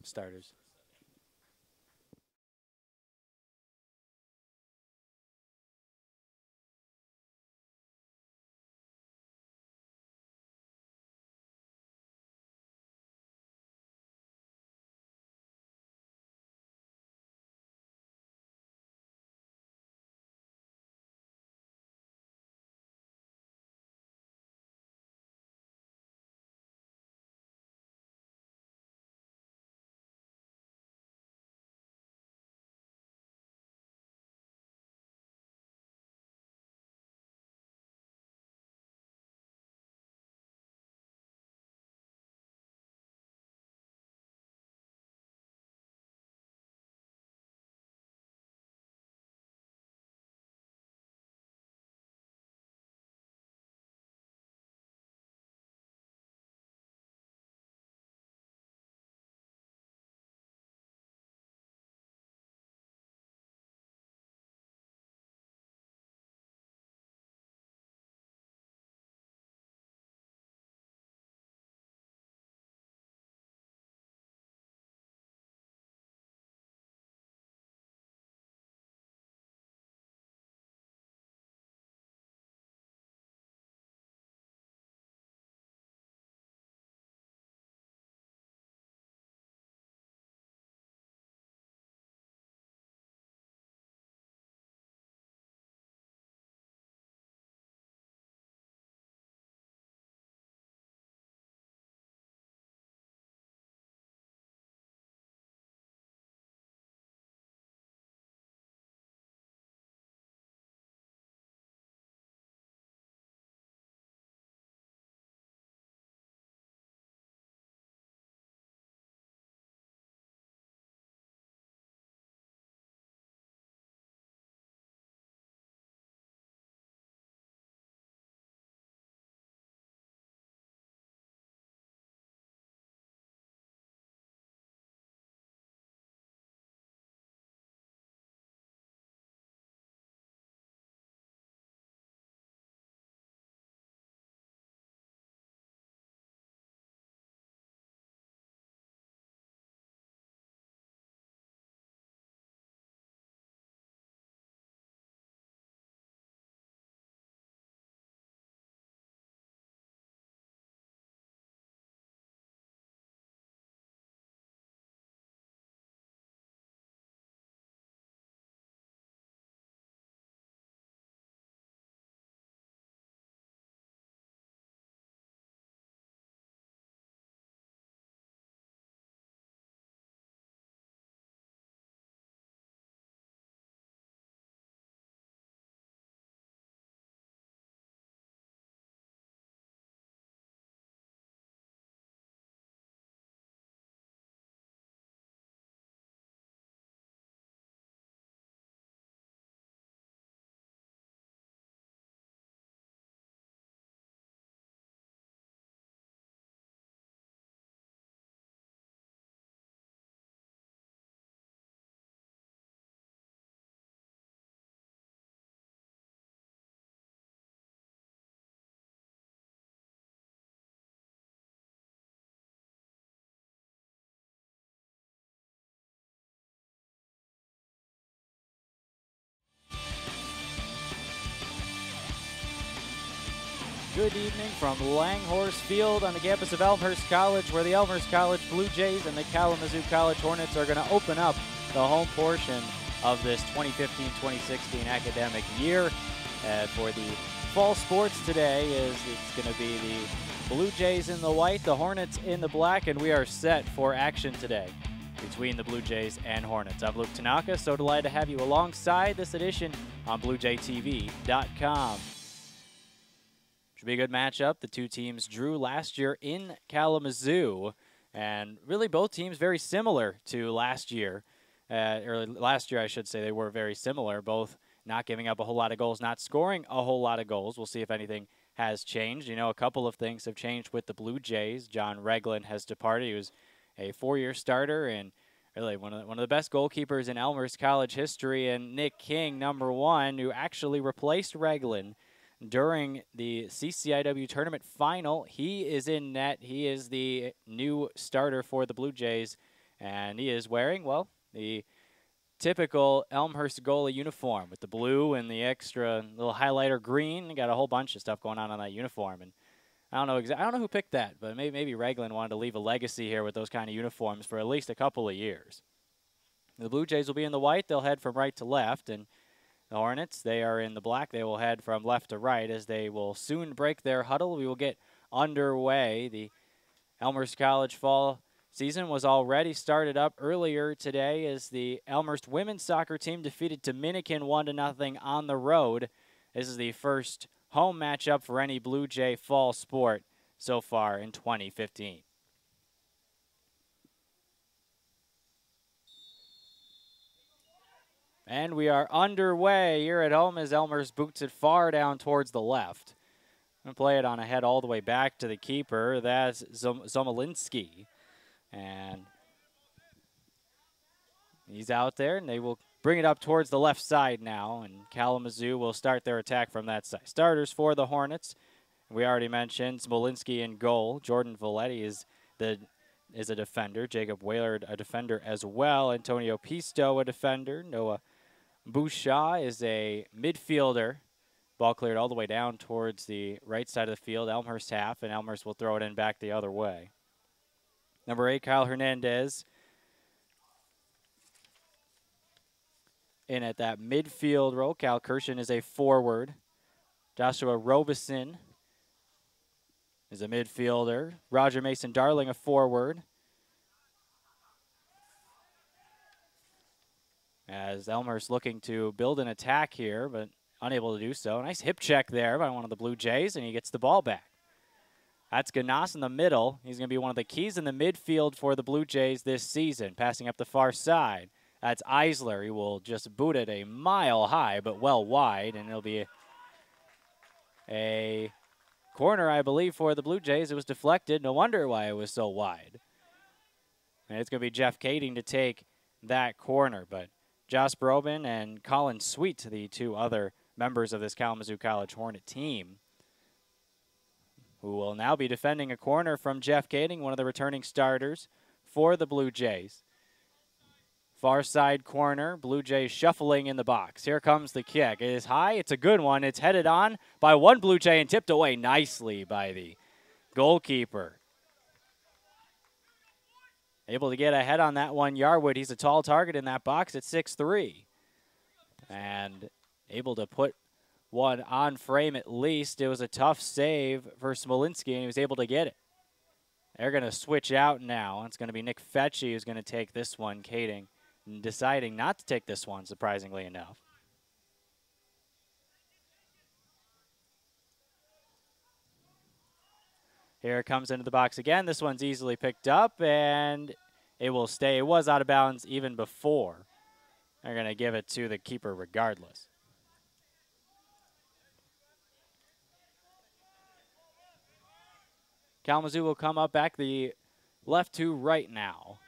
starters. Good evening from Langhorse Field on the campus of Elmhurst College, where the Elmhurst College Blue Jays and the Kalamazoo College Hornets are going to open up the home portion of this 2015-2016 academic year. For the fall sports today, it's going to be the Blue Jays in the white, the Hornets in the black, and we are set for action today between the Blue Jays and Hornets. I'm Luke Tanaka, so delighted to have you alongside this edition on BlueJayTV.com. Should be a good matchup. The two teams drew last year in Kalamazoo, and really both teams very similar to last year. Or last year, I should say, they were very similar, both not giving up a whole lot of goals, not scoring a whole lot of goals. We'll see if anything has changed. You know, a couple of things have changed with the Blue Jays. John Regland has departed. He was a four-year starter and really one of the best goalkeepers in Elmhurst College history, and Nick King, number one, who actually replaced Regland during the CCIW tournament final. He is in net. He is the new starter for the Blue Jays, And he is wearing, well, the typical Elmhurst goalie uniform with the blue and the extra little highlighter green. Got a whole bunch of stuff going on that uniform. And I don't know I don't know who picked that, but maybe Raglan wanted to leave a legacy here with those kind of uniforms for at least a couple of years. The Blue Jays will be in the white. They'll head from right to left. And the Hornets, they are in the black. They will head from left to right as they will soon break their huddle. We will get underway. The Elmhurst College fall season was already started up earlier today as the Elmhurst women's soccer team defeated Dominican 1-0 on the road. This is the first home matchup for any Blue Jay fall sport so far in 2015. And we are underway here at home as Elmhurst boots it far down towards the left. I'm going to play it on ahead all the way back to the keeper. That's Zomolinski. And he's out there, and they will bring it up towards the left side now, and Kalamazoo will start their attack from that side. Starters for the Hornets, we already mentioned Smolinski in goal. Jordan Valetti is a defender. Jacob Whalard, a defender as well. Antonio Pisto, a defender. Noah Bouchard is a midfielder. Ball cleared all the way down towards the right side of the field. Elmhurst half, and Elmhurst will throw it in back the other way. Number 8, Kyle Hernandez. In at that midfield role. Cal Kirshen is a forward. Joshua Robeson is a midfielder. Roger Mason Darling, a forward. As Elmhurst looking to build an attack here, but unable to do so. Nice hip check there by one of the Blue Jays, and he gets the ball back. That's Ganas in the middle. He's going to be one of the keys in the midfield for the Blue Jays this season, passing up the far side. That's Eisler. He will just boot it a mile high, but well wide, and it'll be a corner, I believe, for the Blue Jays. It was deflected. No wonder why it was so wide. And it's going to be Jeff Kading to take that corner, but Josh Brobin and Colin Sweet, the two other members of this Kalamazoo College Hornet team, who will now be defending a corner from Jeff Kading, one of the returning starters for the Blue Jays. Far side corner, Blue Jays shuffling in the box. Here comes the kick. It is high. It's a good one. It's headed on by one Blue Jay and tipped away nicely by the goalkeeper. Able to get ahead on that one, Yarwood. He's a tall target in that box at 6'3". And able to put one on frame at least. It was a tough save for Smolinski, and he was able to get it. They're going to switch out now. It's going to be Nick Fetchy who's going to take this one. Kading deciding not to take this one, surprisingly enough. Here it comes into the box again. This one's easily picked up, and it will stay. It was out of bounds even before. They're going to give it to the keeper regardless. Kalamazoo will come up back the left to right now.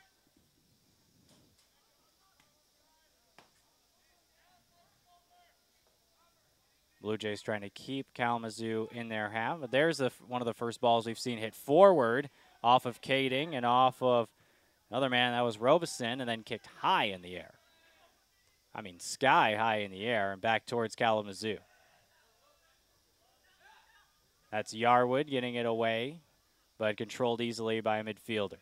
Blue Jays trying to keep Kalamazoo in their half. But there's one of the first balls we've seen hit forward off of Kading and off of another man. That was Robeson, and then kicked high in the air. I mean, sky high in the air and back towards Kalamazoo. That's Yarwood getting it away, but controlled easily by a midfielder.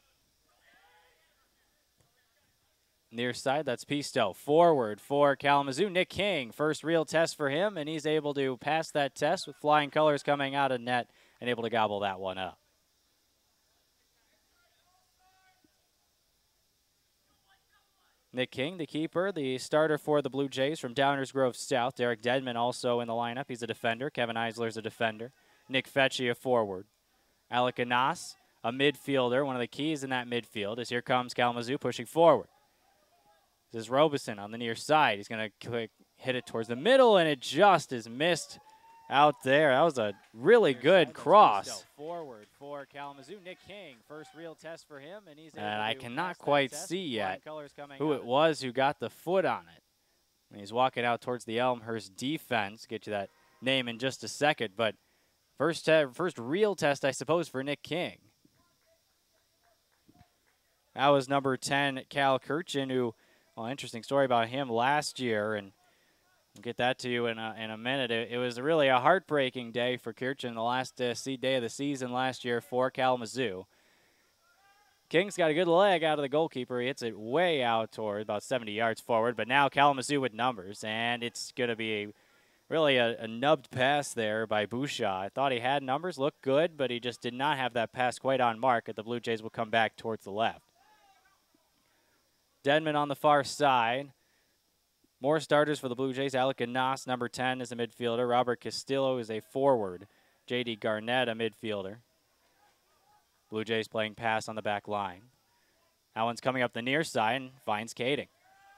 Near side, that's Pisto. Forward for Kalamazoo. Nick King, first real test for him, and he's able to pass that test with flying colors coming out of net and able to gobble that one up. Nick King, the keeper, the starter for the Blue Jays from Downers Grove South. Derek Dedman also in the lineup. He's a defender. Kevin Eisler's a defender. Nick Fetchy, a forward. Alec Anas, a midfielder. One of the keys in that midfield is here comes Kalamazoo pushing forward. This is Robeson on the near side. He's going to hit it towards the middle, and it just is missed out there. That was a really good cross. Forward for Kalamazoo. Nick King, first real test for him, and I cannot quite see yet who it was who got the foot on it. And he's walking out towards the Elmhurst defense. Get you that name in just a second, but first real test, I suppose, for Nick King. That was number 10, Cal Kirchen, who, well, interesting story about him last year, and we'll get that to you in a minute. It was really a heartbreaking day for Kirchen, the last seed day of the season last year for Kalamazoo. King's got a good leg out of the goalkeeper. He hits it way out toward about 70 yards forward, but now Kalamazoo with numbers, and it's going to be really a nubbed pass there by Bouchard. I thought he had numbers, looked good, but he just did not have that pass quite on mark, and the Blue Jays will come back towards the left. Dedman on the far side. More starters for the Blue Jays. Alec Anas, number 10, is a midfielder. Robert Castillo is a forward. J.D. Garnett, a midfielder. Blue Jays playing pass on the back line. That one's coming up the near side and finds Kading.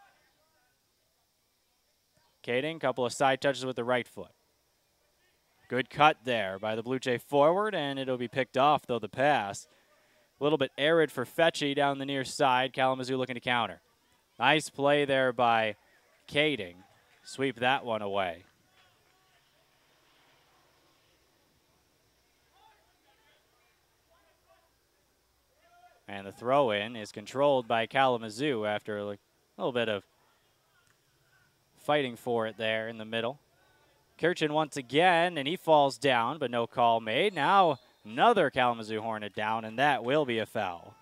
Kading, couple of side touches with the right foot. Good cut there by the Blue Jay forward, and it'll be picked off, though, the pass. A little bit arid for Fetchy down the near side. Kalamazoo looking to counter. Nice play there by Kading. Sweep that one away. And the throw-in is controlled by Kalamazoo after a little bit of fighting for it there in the middle. Kirchen once again, and he falls down, but no call made. Now another Kalamazoo Hornet down, and that will be a foul.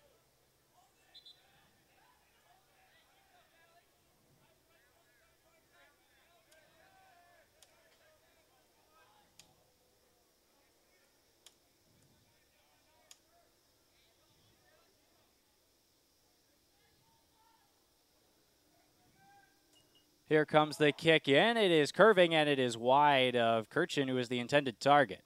Here comes the kick in. It is curving, and it is wide of Kirchen, who is the intended target.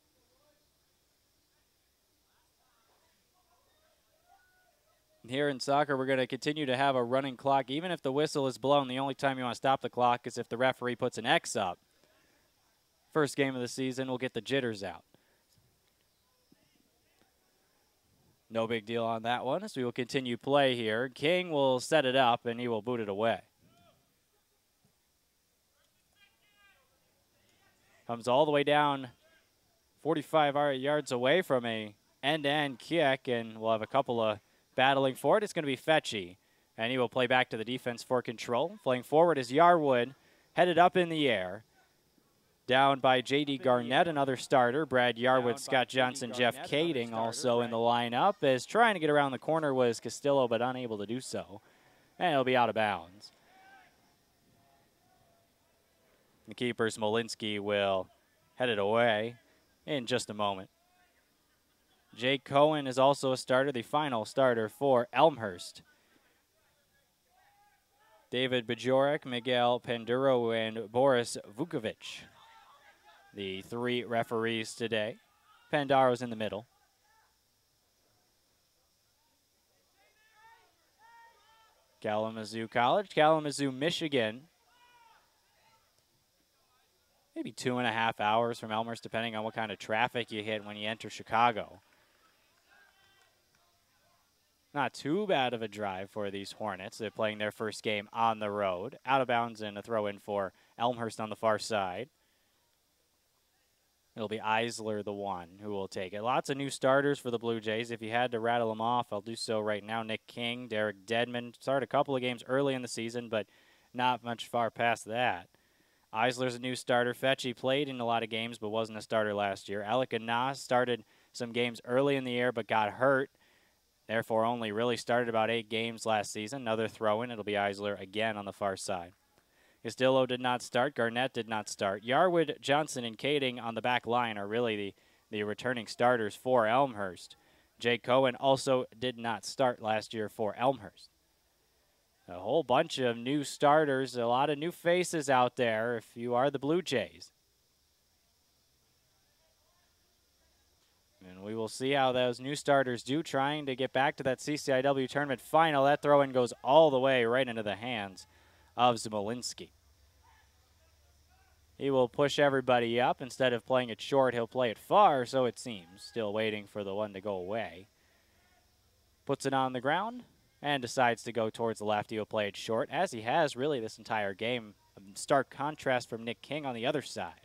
Here in soccer, we're going to continue to have a running clock. Even if the whistle is blown, the only time you want to stop the clock is if the referee puts an X up. First game of the season, we'll get the jitters out. No big deal on that one, as we will continue play here. King will set it up, and he will boot it away. Comes all the way down 45 yards away from a end-to-end kick, and we'll have a couple of battling for it. It's going to be Fetchy, and he will play back to the defense for control. Playing forward is Yarwood, headed up in the air. Down by J.D. Garnett, another starter. Brad Yarwood, Scott Johnson, Jeff Kading also in the lineup. As trying to get around the corner was Castillo, but unable to do so. And it'll be out of bounds. The keeper, Smolinski, will head it away in just a moment. Jake Cohen is also a starter, the final starter for Elmhurst. David Bajorek, Miguel Panduro, and Boris Vukovic, the three referees today. Pandaro's in the middle. Kalamazoo College, Kalamazoo, Michigan. Maybe 2.5 hours from Elmhurst, depending on what kind of traffic you hit when you enter Chicago. Not too bad of a drive for these Hornets. They're playing their first game on the road. Out of bounds and a throw in for Elmhurst on the far side. It'll be Eisler, the one, who will take it. Lots of new starters for the Blue Jays. If you had to rattle them off, I'll do so right now. Nick King, Derek Dedman. Started a couple of games early in the season, but not much far past that. Eisler's a new starter. Fetchy played in a lot of games but wasn't a starter last year. Alec Anas started some games early in the year but got hurt. Therefore, only really started about 8 games last season. Another throw-in. It'll be Eisler again on the far side. Castillo did not start. Garnett did not start. Yarwood, Johnson, and Kading on the back line are really the returning starters for Elmhurst. Jake Cohen also did not start last year for Elmhurst. A whole bunch of new starters, a lot of new faces out there if you are the Blue Jays. And we will see how those new starters do, trying to get back to that CCIW tournament final. That throw-in goes all the way right into the hands of Zmolinski. He will push everybody up. Instead of playing it short, he'll play it far, so it seems. Still waiting for the one to go away. Puts it on the ground and decides to go towards the left. He'll play it short, as he has really this entire game. A stark contrast from Nick King on the other side.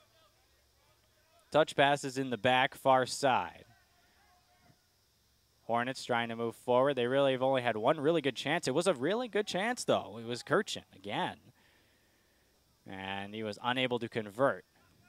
Touch passes in the back, far side. Hornets trying to move forward. They really have only had one really good chance. It was a really good chance, though. It was Kirchen again. And he was unable to convert.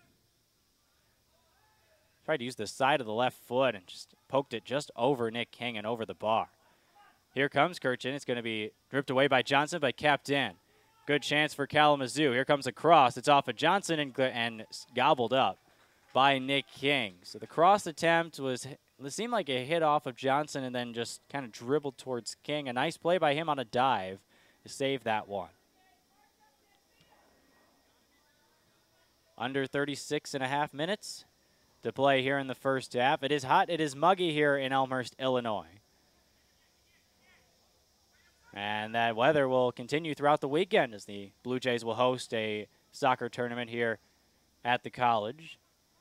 Tried to use the side of the left foot and just poked it just over Nick King and over the bar. Here comes Kirchen. It's going to be ripped away by Johnson, but kept in. Good chance for Kalamazoo. Here comes a cross. It's off of Johnson and gobbled up by Nick King. So the cross attempt it seemed like a hit off of Johnson and then just kind of dribbled towards King. A nice play by him on a dive to save that one. Under 36.5 minutes to play here in the first half. It is hot. It is muggy here in Elmhurst, Illinois. And that weather will continue throughout the weekend as the Blue Jays will host a soccer tournament here at the college.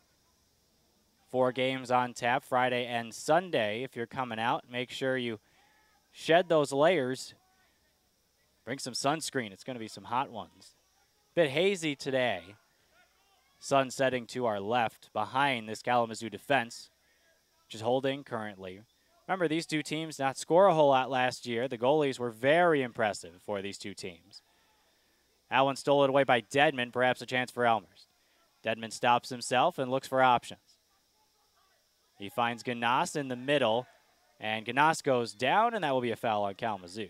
4 games on tap Friday and Sunday. If you're coming out, make sure you shed those layers. Bring some sunscreen. It's going to be some hot ones. Bit hazy today. Sun setting to our left behind this Kalamazoo defense, which is holding currently. Remember, these two teams not score a whole lot last year. The goalies were very impressive for these two teams. That one stole it away by Dedman, perhaps a chance for Elmhurst. Dedman stops himself and looks for options. He finds Ganas in the middle, and Ganas goes down, and that will be a foul on Kalamazoo.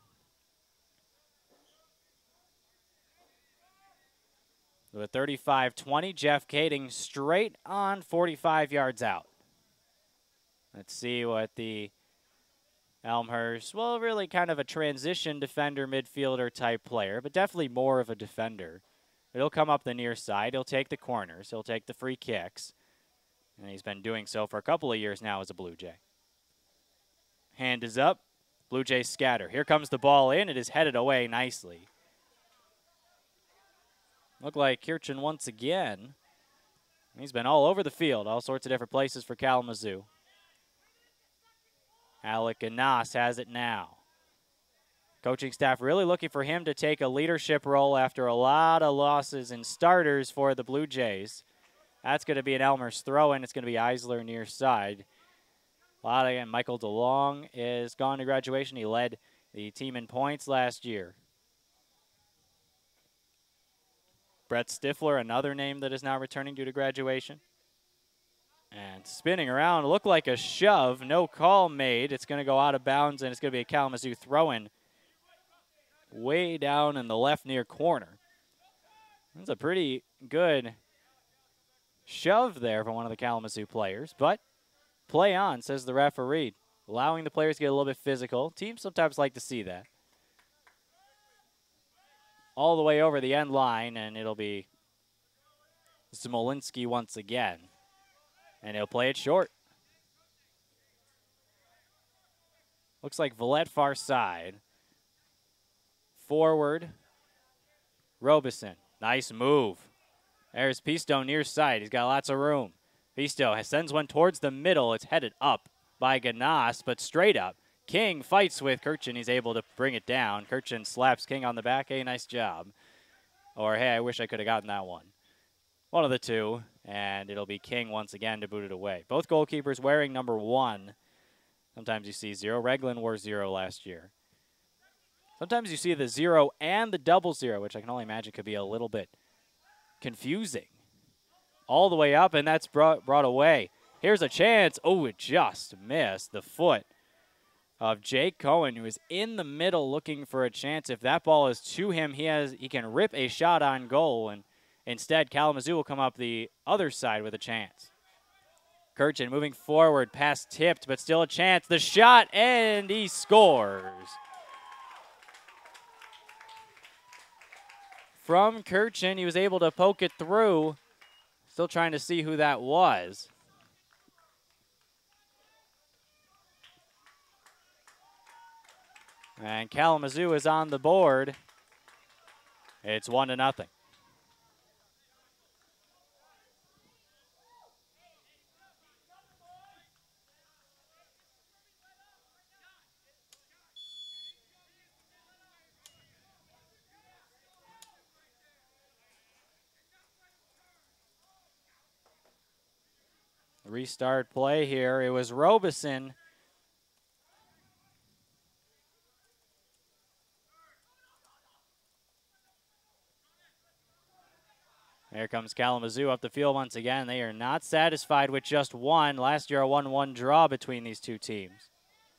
With 35-20, Jeff Kading straight on 45 yards out. Let's see what the Elmhurst, well, really kind of a transition defender, midfielder type player, but definitely more of a defender. He'll come up the near side. He'll take the corners. He'll take the free kicks. And he's been doing so for a couple of years now as a Blue Jay. Hand is up. Blue Jays scatter. Here comes the ball in. It is headed away nicely. Look like Kirchen once again. He's been all over the field, all sorts of different places for Kalamazoo. Alec Ganas has it now. Coaching staff really looking for him to take a leadership role after a lot of losses in starters for the Blue Jays. That's going to be an Elmhurst throw-in. It's going to be Eisler near side. Michael DeLong is gone to graduation. He led the team in points last year. Brett Stifler, another name that is now returning due to graduation. And spinning around, looked like a shove. No call made. It's going to go out of bounds, and it's going to be a Kalamazoo throw-in way down in the left near corner. That's a pretty good shove there from one of the Kalamazoo players, but play on, says the referee, allowing the players to get a little bit physical. Teams sometimes like to see that. All the way over the end line, and it'll be Smolinski once again. And he'll play it short. Looks like Villette far side. Forward, Robeson. Nice move. There's Pisto near side. He's got lots of room. Pisto sends one towards the middle. It's headed up by Ganas, but straight up. King fights with Kirchen. He's able to bring it down. Kirchen slaps King on the back. Hey, nice job. Or, hey, I wish I could have gotten that one. One of the two, and it'll be King once again to boot it away. Both goalkeepers wearing number 1. Sometimes you see 0. Reglan wore 0 last year. Sometimes you see the 0 and the double 0, which I can only imagine could be a little bit confusing. All the way up, and that's brought away. Here's a chance. Oh, it just missed the foot of Jake Cohen, who is in the middle looking for a chance. If that ball is to him, he can rip a shot on goal, and instead Kalamazoo will come up the other side with a chance. Kirchen moving forward, pass tipped, but still a chance. The shot, and he scores. From Kirchen, he was able to poke it through. Still trying to see who that was. And Kalamazoo is on the board. It's 1-0. Restart play here. It was Robeson Here comes Kalamazoo up the field once again. They are not satisfied with just one. Last year, a 1-1 draw between these two teams.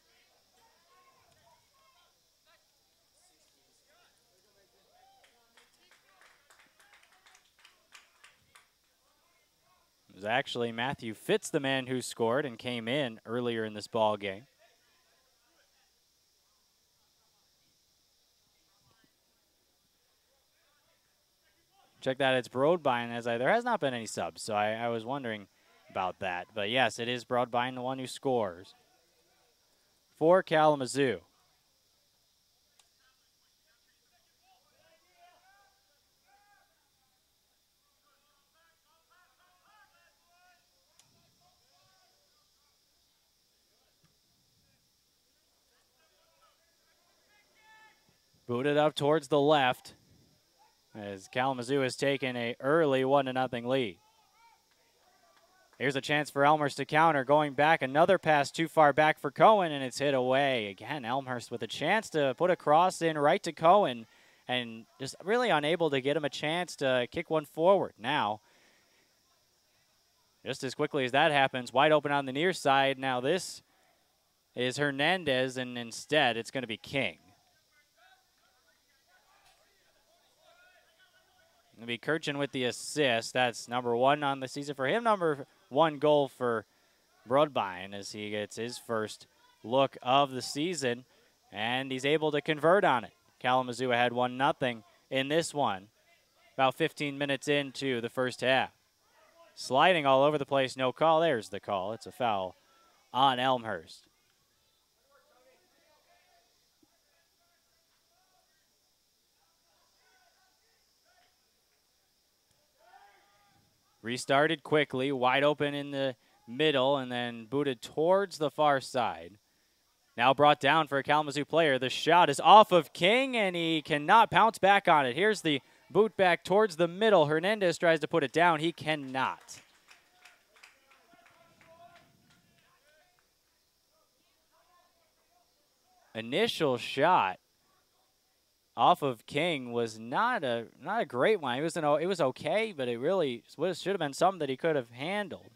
It was actually Matthew Fitz, the man who scored and came in earlier in this ball game. Check that, it's Broadbine, there has not been any subs, so I was wondering about that. But yes, it is Broadbine, the one who scores for Kalamazoo. Booted up towards the left as Kalamazoo has taken a early 1-0 lead. Here's a chance for Elmhurst to counter. Going back, another pass too far back for Cohen, and it's hit away. Again, Elmhurst with a chance to put a cross in right to Cohen, and just really unable to get him a chance to kick one forward. Now, just as quickly as that happens, wide open on the near side. Now this is Hernandez, and instead it's going to be King. Going to be Kirchen with the assist. That's number 1 on the season for him. Number 1 goal for Broadbine as he gets his first look of the season, and he's able to convert on it. Kalamazoo ahead 1-0 in this one, about 15 minutes into the first half. Sliding all over the place, no call. There's the call. It's a foul on Elmhurst. Restarted quickly, wide open in the middle, and then booted towards the far side. Now brought down for a Kalamazoo player. The shot is off of King, and he cannot pounce back on it. Here's the boot back towards the middle. Hernandez tries to put it down. He cannot. Initial shot off of King was not a great one. It was okay, but it really should have been something that he could have handled.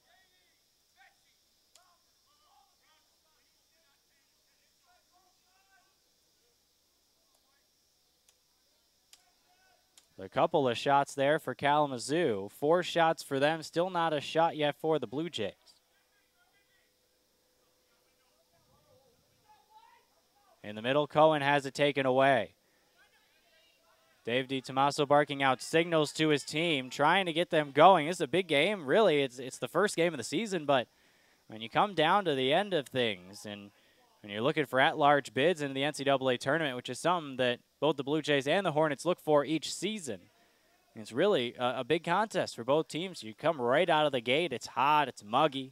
A couple of shots there for Kalamazoo. 4 shots for them. Still not a shot yet for the Blue Jays. In the middle, Cohen has it taken away. Dave DiTomaso barking out signals to his team, trying to get them going. This is a big game. Really, it's the first game of the season, but when you come down to the end of things and when you're looking for at-large bids into the NCAA tournament, which is something that both the Blue Jays and the Hornets look for each season, it's really a big contest for both teams. You come right out of the gate. It's hot. It's muggy.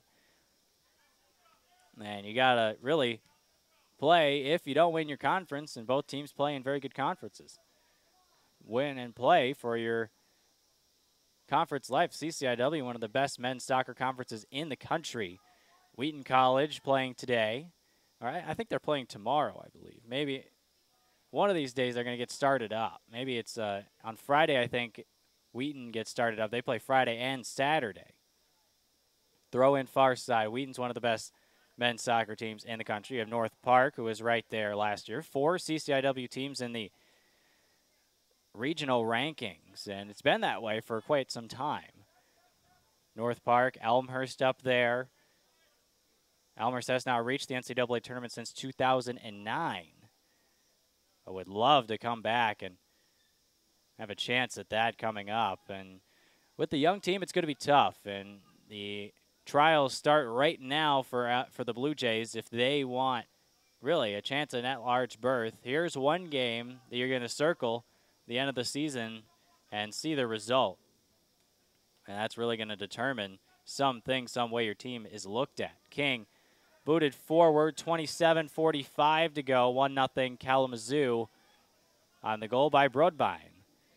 And you got to really play if you don't win your conference, and both teams play in very good conferences. Win and play for your conference life. CCIW, one of the best men's soccer conferences in the country. Wheaton College playing today. All right, I think they're playing tomorrow, I believe. Maybe one of these days they're going to get started up. Maybe it's on Friday, I think Wheaton gets started up. They play Friday and Saturday. Throw in far side. Wheaton's one of the best men's soccer teams in the country. You have North Park, who was right there last year. 4 CCIW teams in the regional rankings, and it's been that way for quite some time. North Park, Elmhurst up there. Elmhurst has now reached the NCAA tournament since 2009. I would love to come back and have a chance at that coming up. And with the young team, it's going to be tough, and the trials start right now for the Blue Jays if they want really a chance at at-large berth. Here's one game that you're going to circle the end of the season and see the result. And that's really going to determine some way your team is looked at. King booted forward, 27:45 to go, 1-0 Kalamazoo on the goal by Broadbine.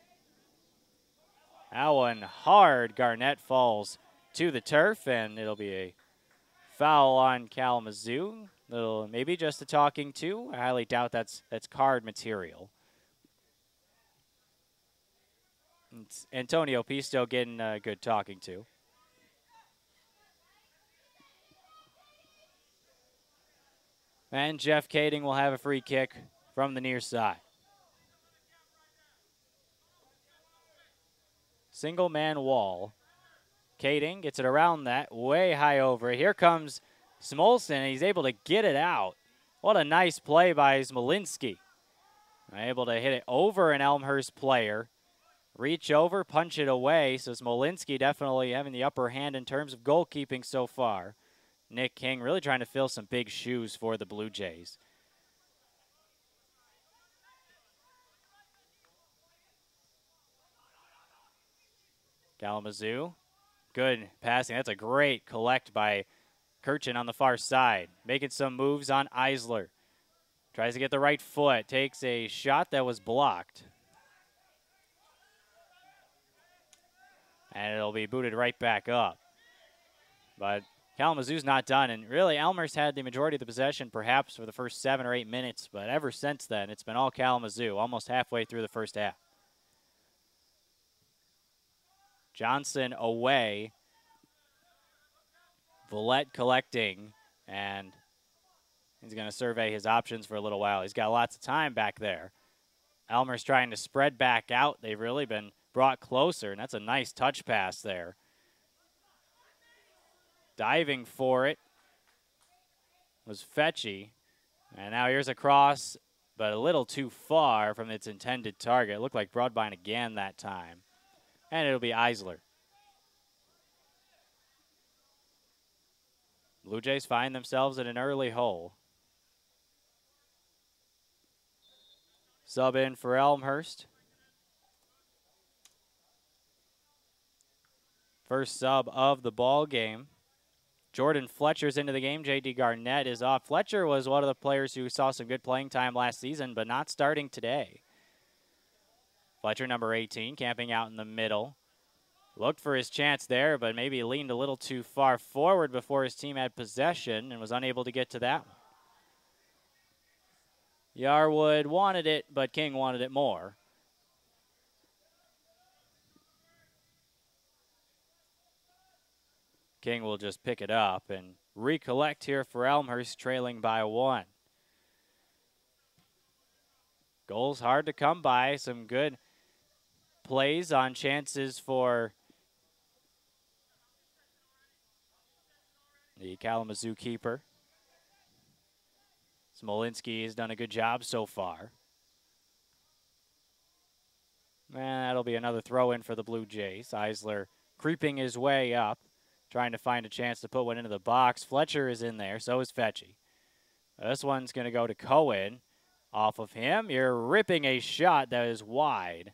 That one hard. Garnett falls to the turf, and it'll be a foul on Kalamazoo. Maybe just a talking to. I highly doubt that's card material. It's Antonio Pisto getting a good talking to. And Jeff Kading will have a free kick from the near side. Single man wall. Kading gets it around that, way high over. Here comes Smolson, and he's able to get it out. What a nice play by Smolinski. Able to hit it over an Elmhurst player. Reach over, punch it away. So Smolinski definitely having the upper hand in terms of goalkeeping so far. Nick King really trying to fill some big shoes for the Blue Jays. Kalamazoo, good passing. That's a great collect by Kirchen on the far side. Making some moves on Eisler. Tries to get the right foot. Takes a shot that was blocked. And it'll be booted right back up. But Kalamazoo's not done. And really, Elmhurst had the majority of the possession perhaps for the first 7 or 8 minutes. But ever since then, it's been all Kalamazoo, almost halfway through the first half. Johnson away. Villette collecting. And he's going to survey his options for a little while. He's got lots of time back there. Elmhurst trying to spread back out. They've really been brought closer, and that's a nice touch pass there. Diving for it was Fetchy. And now here's a cross, but a little too far from its intended target. It looked like Broadbine again that time. And it'll be Eisler. Blue Jays find themselves in an early hole. Sub in for Elmhurst. First sub of the ball game. Jordan Fletcher's into the game. J.D. Garnett is off. Fletcher was one of the players who saw some good playing time last season, but not starting today. Fletcher, number 18, camping out in the middle. Looked for his chance there, but maybe leaned a little too far forward before his team had possession and was unable to get to that one. Yarwood wanted it, but King wanted it more. King will just pick it up and recollect here for Elmhurst, trailing by 1. Goals hard to come by. Some good plays on chances for the Kalamazoo keeper. Smolinski has done a good job so far. And that'll be another throw in for the Blue Jays. Eisler creeping his way up, trying to find a chance to put one into the box. Fletcher is in there, so is Fetchy. This one's going to go to Cohen. Off of him, you're ripping a shot that is wide.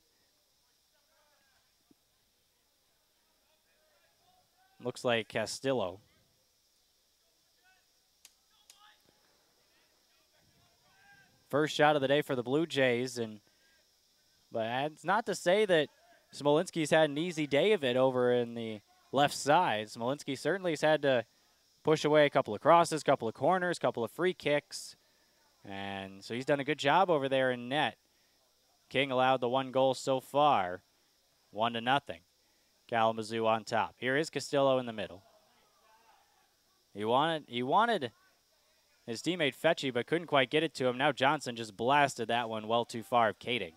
Looks like Castillo. First shot of the day for the Blue Jays, but it's not to say that Smolinski's had an easy day of it over in the left side. Smolinski certainly has had to push away a couple of crosses, couple of corners, couple of free kicks, and so he's done a good job over there in net. King allowed the 1 goal so far, 1-0. Kalamazoo on top. Here is Castillo in the middle. He wanted his teammate Fetchy, but couldn't quite get it to him. Now Johnson just blasted that one well too far of Kading.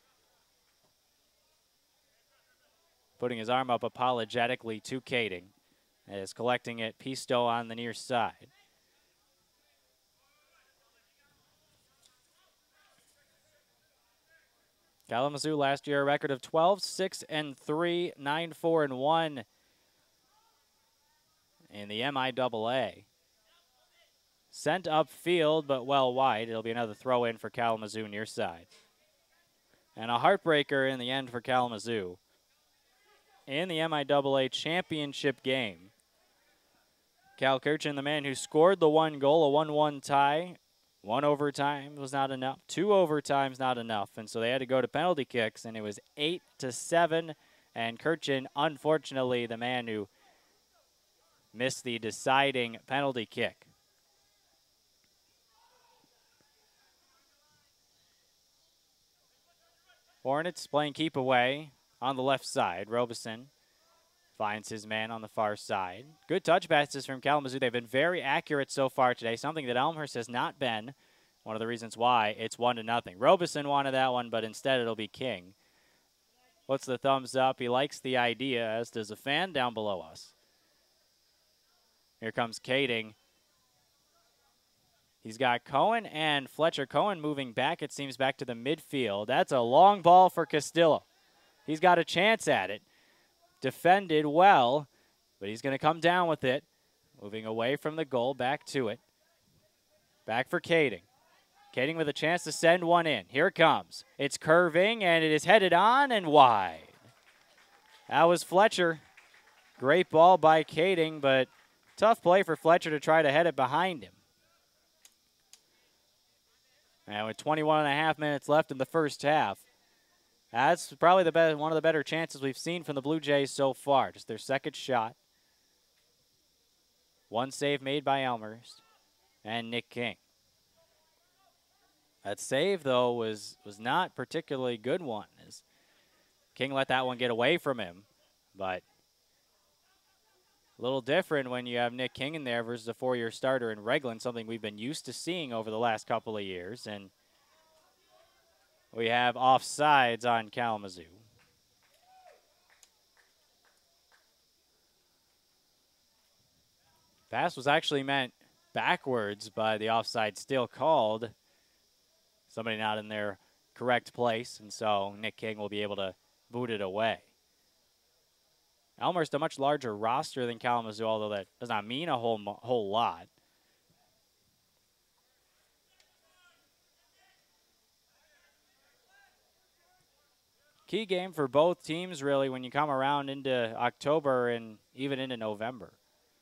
Putting his arm up apologetically to Kading. And is collecting it, Pisto on the near side. Kalamazoo last year a record of 12-6-3, 9-4-1 in the MIAA. Sent upfield, but well wide. It'll be another throw in for Kalamazoo near side. And a heartbreaker in the end for Kalamazoo. In the MIAA championship game, Cal Kirchen, the man who scored the 1 goal, a 1-1 tie. 1 overtime was not enough. 2 overtimes not enough. And so they had to go to penalty kicks, and it was 8-7. And Kirchen, unfortunately, the man who missed the deciding penalty kick. Hornets playing keep away on the left side. Robeson finds his man on the far side. Good touch passes from Kalamazoo. They've been very accurate so far today, something that Elmhurst has not been. One of the reasons why it's 1-0. Robeson wanted that one, but instead it'll be King. Puts the thumbs up. He likes the idea, as does a fan down below us. Here comes Kading. He's got Cohen and Fletcher. Cohen moving back, it seems, back to the midfield. That's a long ball for Castillo. He's got a chance at it. Defended well, but he's going to come down with it. Moving away from the goal, back to it. Back for Kading. Kading with a chance to send one in. Here it comes. It's curving, and it is headed on and wide. That was Fletcher. Great ball by Kading, but tough play for Fletcher to try to head it behind him. And with 21.5 minutes left in the first half, that's probably one of the better chances we've seen from the Blue Jays so far. Just their second shot. One save made by Elmhurst and Nick King. That save, though, was not particularly good one, as King let that one get away from him. But a little different when you have Nick King in there versus a four-year starter in Regland, something we've been used to seeing over the last couple of years. And we have offsides on Kalamazoo. Pass was actually meant backwards, but the offside still called. Somebody not in their correct place, and so Nick King will be able to boot it away. Elmhurst a much larger roster than Kalamazoo, although that does not mean a whole lot. Key game for both teams, really, when you come around into October and even into November.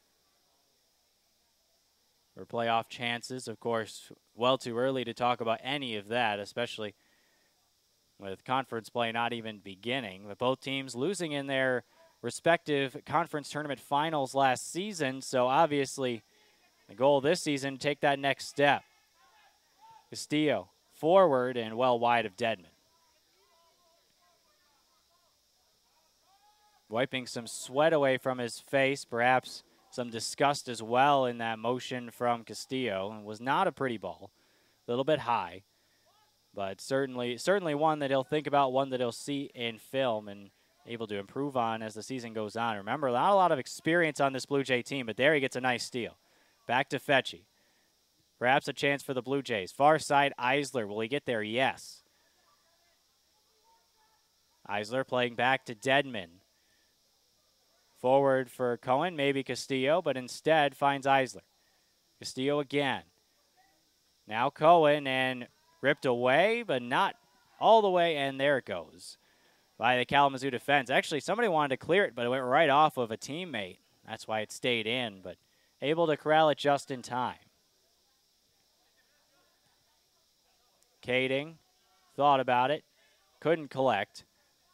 For playoff chances, of course, well too early to talk about any of that, especially with conference play not even beginning. But both teams losing in their respective conference tournament finals last season, so obviously the goal this season, take that next step. Castillo forward and well wide of Dedman. Wiping some sweat away from his face, perhaps some disgust as well in that motion from Castillo. It was not a pretty ball, a little bit high, but certainly one that he'll think about, one that he'll see in film and able to improve on as the season goes on. Remember, not a lot of experience on this Blue Jay team, but there he gets a nice steal. Back to Fetchy. Perhaps a chance for the Blue Jays. Far side, Eisler. Will he get there? Yes. Eisler playing back to Dedman. Forward for Cohen, maybe Castillo, but instead finds Eisler. Castillo again. Now Cohen, and ripped away, but not all the way, and there it goes by the Kalamazoo defense. Actually, somebody wanted to clear it, but it went right off of a teammate. That's why it stayed in, but able to corral it just in time. Kading thought about it, couldn't collect.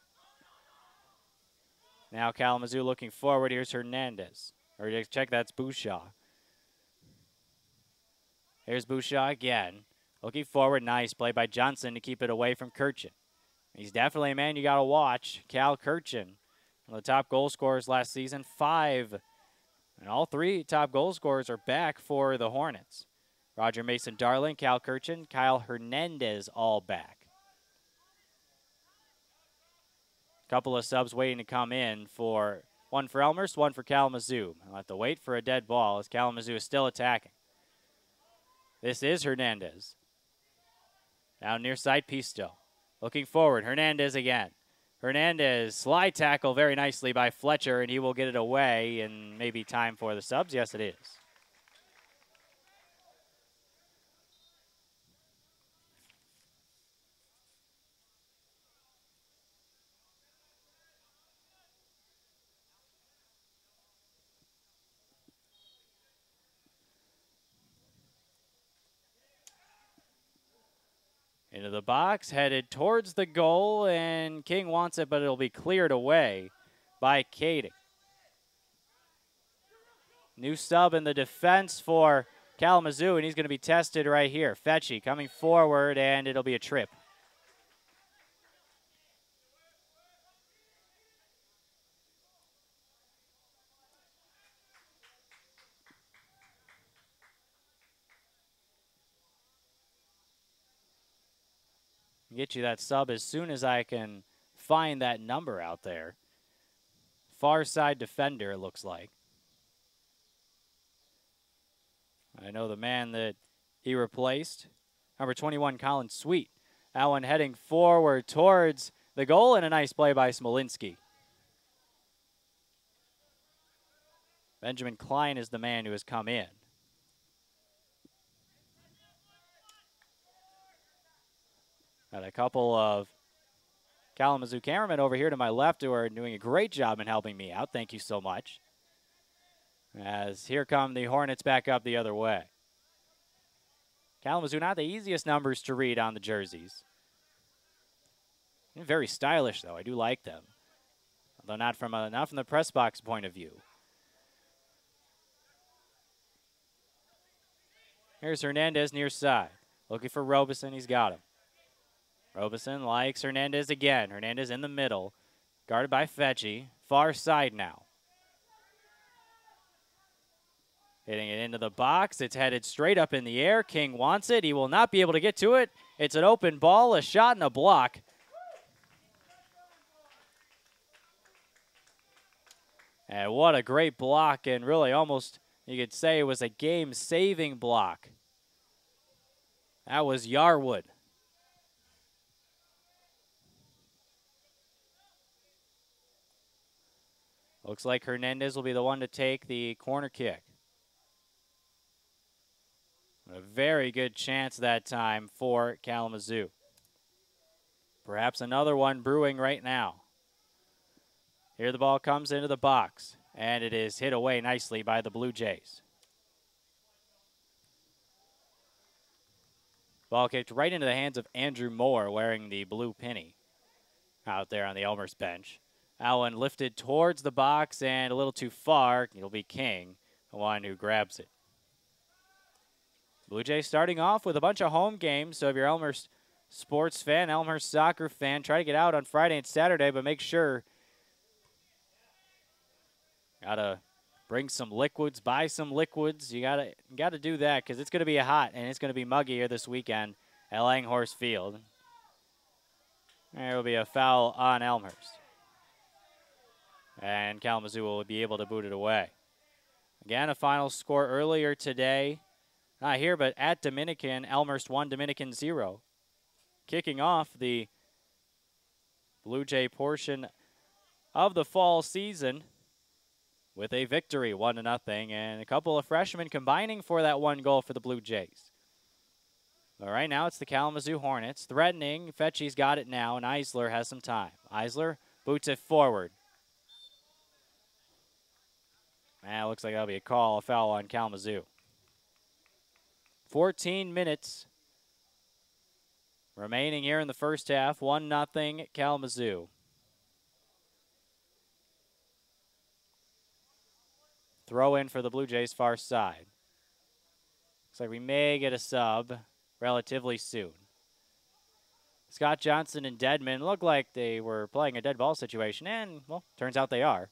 Now Kalamazoo looking forward. Here's Hernandez. Or check, that's Bouchaw. Here's Bouchaw again. Looking forward. Nice play by Johnson to keep it away from Kirchen. He's definitely a man you got to watch. Cal Kirchen, one of the top goal scorers last season, 5. And all 3 top goal scorers are back for the Hornets. Roger Mason Darling, Cal Kirchen, Kyle Hernandez all back. Couple of subs waiting to come in, for one for Elmhurst, one for Kalamazoo. I'll have to wait for a dead ball as Kalamazoo is still attacking. This is Hernandez. Down near side, Pisto. Looking forward, Hernandez again. Hernandez, slide tackle very nicely by Fletcher, and he will get it away, and maybe time for the subs. Yes, it is. Into the box, headed towards the goal, and King wants it, but it'll be cleared away by Kading. New sub in the defense for Kalamazoo, and he's going to be tested right here. Fetchy coming forward, and it'll be a trip. get you that sub as soon as I can find that number out there. Far side defender, it looks like. I know the man that he replaced, number 21, Colin Sweet. That one heading forward towards the goal, and a nice play by Smolinski. Benjamin Klein is the man who has come in. Got a couple of Kalamazoo cameramen over here to my left who are doing a great job in helping me out. Thank you so much. As here come the Hornets back up the other way. Kalamazoo, not the easiest numbers to read on the jerseys. Very stylish, though. I do like them, although not from the press box point of view. Here's Hernandez near side, looking for Robeson. He's got him. Robeson likes Hernandez again. Hernandez in the middle, guarded by Fetchy. Far side now. Hitting it into the box. It's headed straight up in the air. King wants it. He will not be able to get to it. It's an open ball, a shot, and a block. And what a great block, and really almost, you could say it was a game-saving block. That was Yarwood. Looks like Hernandez will be the one to take the corner kick. A very good chance that time for Kalamazoo. Perhaps another one brewing right now. Here the ball comes into the box, and it is hit away nicely by the Blue Jays. Ball kicked right into the hands of Andrew Moore, wearing the blue penny out there on the Elmhurst bench. That one lifted towards the box and a little too far. It'll be King, the one who grabs it. Blue Jays starting off with a bunch of home games, so if you're Elmhurst sports fan, Elmhurst soccer fan, try to get out on Friday and Saturday, but make sure gotta bring some liquids, buy some liquids. You gotta do that because it's gonna be hot and it's gonna be muggy here this weekend at Langhorse Field. There will be a foul on Elmhurst, and Kalamazoo will be able to boot it away. Again, a final score earlier today. Not here, but at Dominican, Elmhurst 1, Dominican 0. Kicking off the Blue Jay portion of the fall season with a victory, 1-0, and a couple of freshmen combining for that one goal for the Blue Jays. But right now it's the Kalamazoo Hornets threatening. Fetchy's got it now, and Eisler has some time. Eisler boots it forward. Man, it looks like that'll be a foul on Kalamazoo. 14 minutes remaining here in the first half. 1-0 Kalamazoo. Throw in for the Blue Jays far side. Looks like we may get a sub relatively soon. Scott Johnson and Deadman looked like they were playing a dead ball situation, and, well, turns out they are.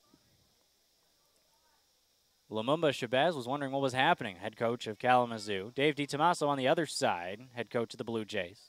Lumumba Shabazz was wondering what was happening, head coach of Kalamazoo. Dave DiTomaso on the other side, head coach of the Blue Jays.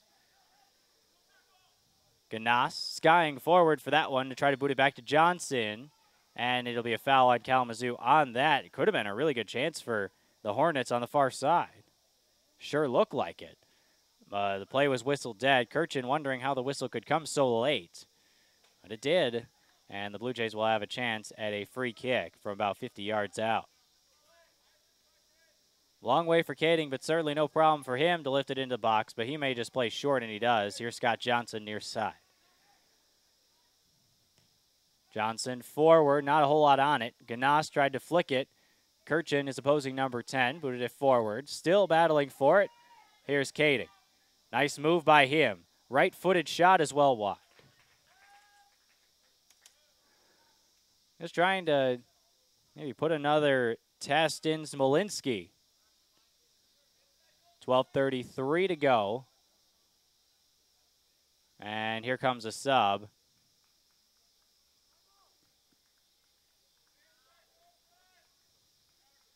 Ganas skying forward for that one to try to boot it back to Johnson, and it'll be a foul on Kalamazoo on that. It could have been a really good chance for the Hornets on the far side. Sure looked like it. The play was whistled dead. Kirchin wondering how the whistle could come so late, but it did. And the Blue Jays will have a chance at a free kick from about 50 yards out. Long way for Kading, but certainly no problem for him to lift it into the box, but he may just play short, and he does. Here's Scott Johnson near side. Johnson forward, not a whole lot on it. Ganas tried to flick it. Kirchin is opposing number 10, booted it forward. Still battling for it. Here's Kading. Nice move by him. Right-footed shot as well wide. Just trying to maybe put another test in Smolinski. 12:33 to go. And here comes a sub.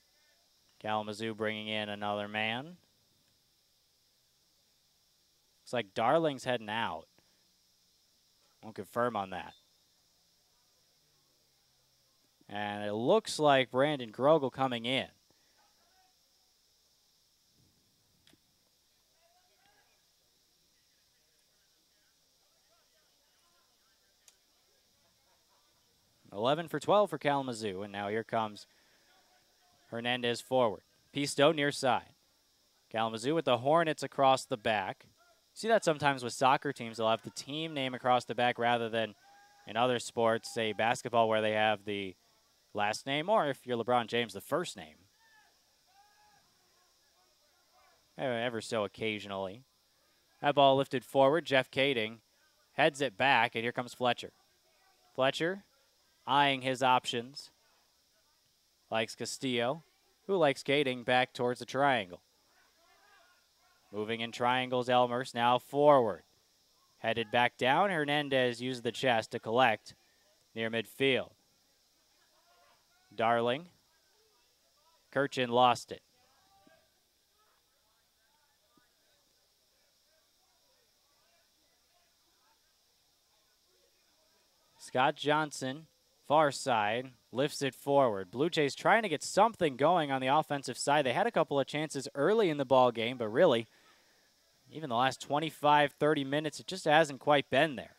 Kalamazoo bringing in another man. Looks like Darling's heading out. Won't confirm on that. And it looks like Brandon Grogel coming in. $11 for 12 for Kalamazoo, and now here comes Hernandez forward. Pisto near side. Kalamazoo with the Hornets across the back. See that sometimes with soccer teams, they'll have the team name across the back rather than in other sports, say basketball, where they have the last name, or if you're LeBron James, the first name. Ever so occasionally. That ball lifted forward. Jeff Kading heads it back, and here comes Fletcher. Fletcher eyeing his options. Likes Castillo, who likes Kading back towards the triangle. Moving in triangles, Elmhurst now forward. Headed back down, Hernandez uses the chest to collect near midfield. Darling. Kirchin lost it. Scott Johnson, far side, lifts it forward. Blue Jays trying to get something going on the offensive side. They had a couple of chances early in the ball game, but really, even the last 25, 30 minutes, it just hasn't quite been there.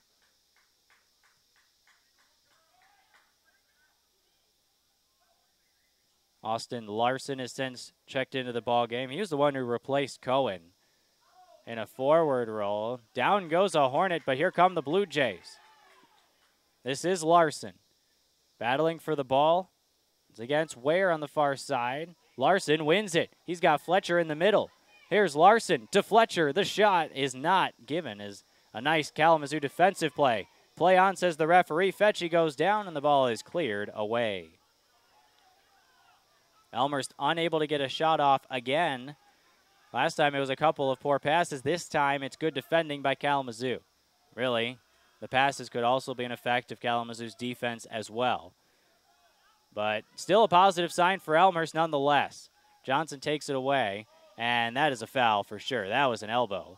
Austin Larson has since checked into the ball game. He was the one who replaced Cohen in a forward role. Down goes a Hornet, but here come the Blue Jays. This is Larson battling for the ball. It's against Ware on the far side. Larson wins it. He's got Fletcher in the middle. Here's Larson to Fletcher. The shot is not given as a nice Kalamazoo defensive play. Play on, says the referee. Fetchy goes down, and the ball is cleared away. Elmhurst unable to get a shot off again. Last time it was a couple of poor passes. This time it's good defending by Kalamazoo. Really, the passes could also be an effect of Kalamazoo's defense as well. But still a positive sign for Elmhurst nonetheless. Johnson takes it away, and that is a foul for sure. That was an elbow.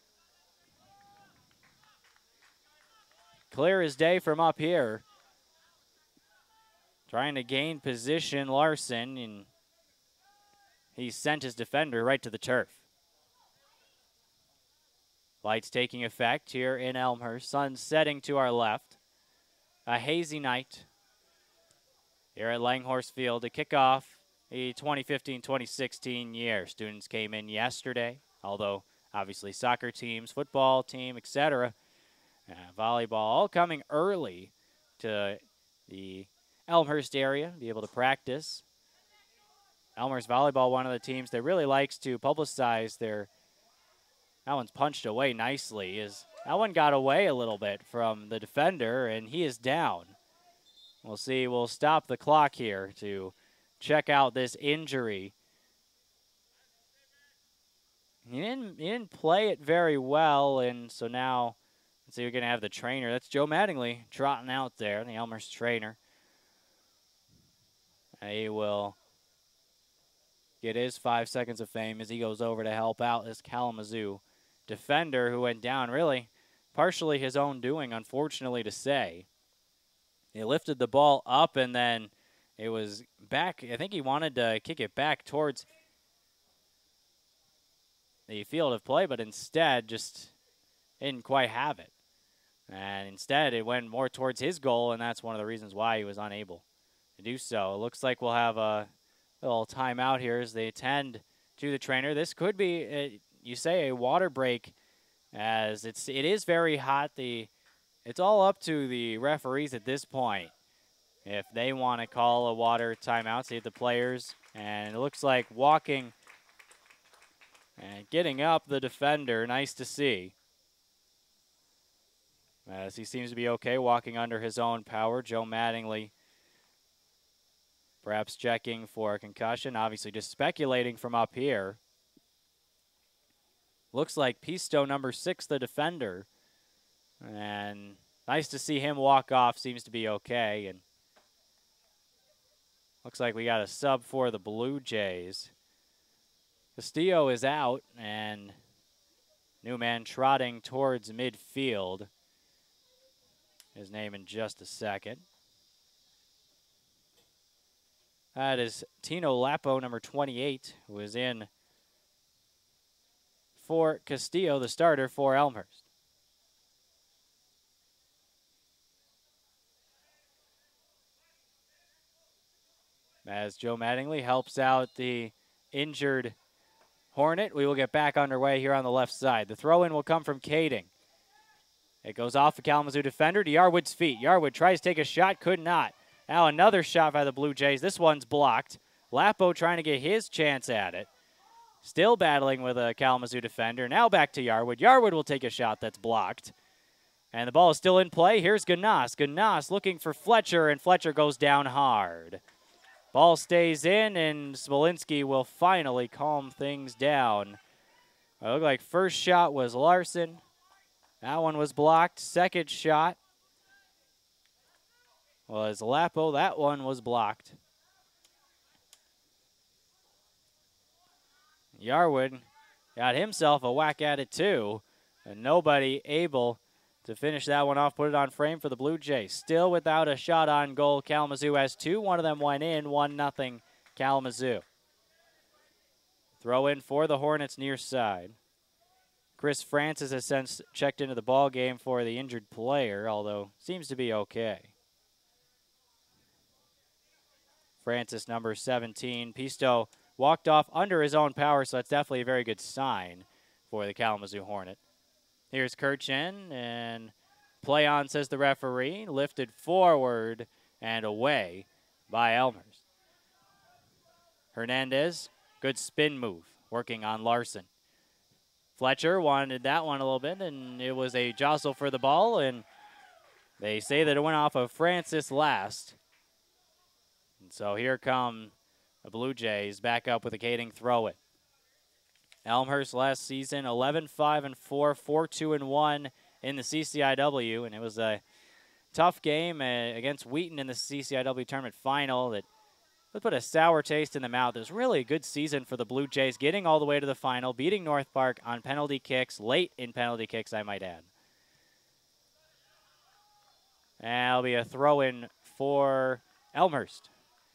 Clear as day from up here. Trying to gain position, Larson, and he sent his defender right to the turf. Lights taking effect here in Elmhurst. Sun setting to our left. A hazy night here at Langhorse Field to kick off the 2015-2016 year. Students came in yesterday, although obviously soccer teams, football team, etc., volleyball, all coming early to the Elmhurst area, be able to practice. Elmhurst volleyball, one of the teams that really likes to publicize their. That one's punched away nicely. That one got away a little bit from the defender, and he is down. We'll see. We'll stop the clock here to check out this injury. He didn't play it very well, and so now let's see. We're going to have the trainer. That's Joe Mattingly trotting out there, the Elmhurst trainer. He will get his 5 seconds of fame as he goes over to help out this Kalamazoo defender who went down, really partially his own doing, unfortunately to say. He lifted the ball up, and then it was back. I think he wanted to kick it back towards the field of play, but instead just didn't quite have it. And instead it went more towards his goal, and that's one of the reasons why he was unable to do so. It looks like we'll have a little timeout here as they attend to the trainer. This could be, you say, a water break, as it is very hot. It's all up to the referees at this point if they want to call a water timeout. See if the players, and it looks like walking and getting up the defender. Nice to see, as he seems to be okay walking under his own power. Joe Mattingly perhaps checking for a concussion, obviously just speculating from up here. Looks like Pisto, number 6, the defender. And nice to see him walk off, seems to be okay. And looks like we got a sub for the Blue Jays. Castillo is out, and New man trotting towards midfield. His name in just a second. That is Tino Lapo, number 28, who is in for Castillo, the starter for Elmhurst. As Joe Mattingly helps out the injured Hornet, we will get back underway here on the left side. The throw-in will come from Kading. It goes off the Kalamazoo defender to Yarwood's feet. Yarwood tries to take a shot, could not. Now another shot by the Blue Jays. This one's blocked. Lapo trying to get his chance at it. Still battling with a Kalamazoo defender. Now back to Yarwood. Yarwood will take a shot that's blocked. And the ball is still in play. Here's Ganas. Ganas looking for Fletcher, and Fletcher goes down hard. Ball stays in, and Smolinski will finally calm things down. It looked like first shot was Larson. That one was blocked. Second shot was Lapo. That one was blocked. Yarwood got himself a whack at it too, and nobody able to finish that one off, put it on frame for the Blue Jays. Still without a shot on goal. Kalamazoo has two. One of them went in, 1-0 Kalamazoo. Throw in for the Hornets near side. Chris Francis has since checked into the ball game for the injured player, although seems to be okay. Francis, number 17. Pisto walked off under his own power, so that's definitely a very good sign for the Kalamazoo Hornet. Here's Kirchen, and play on, says the referee. Lifted forward and away by Elmhurst. Hernandez, good spin move, working on Larson. Fletcher wanted that one a little bit, and it was a jostle for the ball, and they say that it went off of Francis last. And so here come the Blue Jays back up with a Kading throw-it. Elmhurst last season, 11-5-4, 4-2-1 in the CCIW, and it was a tough game against Wheaton in the CCIW tournament final that put a sour taste in the mouth. It was really a good season for the Blue Jays, getting all the way to the final, beating North Park on penalty kicks, late in penalty kicks, I might add. And that'll be a throw-in for Elmhurst.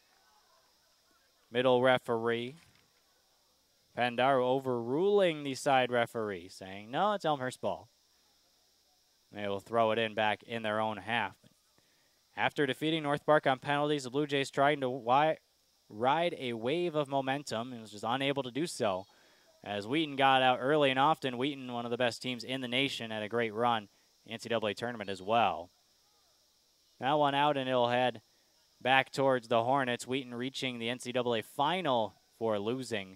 Middle referee. Pandaro overruling the side referee, saying, no, it's Elmhurst ball. They will throw it in back in their own half. After defeating North Park on penalties, the Blue Jays trying to ride a wave of momentum and was just unable to do so. As Wheaton got out early and often, Wheaton, one of the best teams in the nation, had a great run NCAA tournament as well. That one out, and it'll head back towards the Hornets. Wheaton reaching the NCAA final for losing.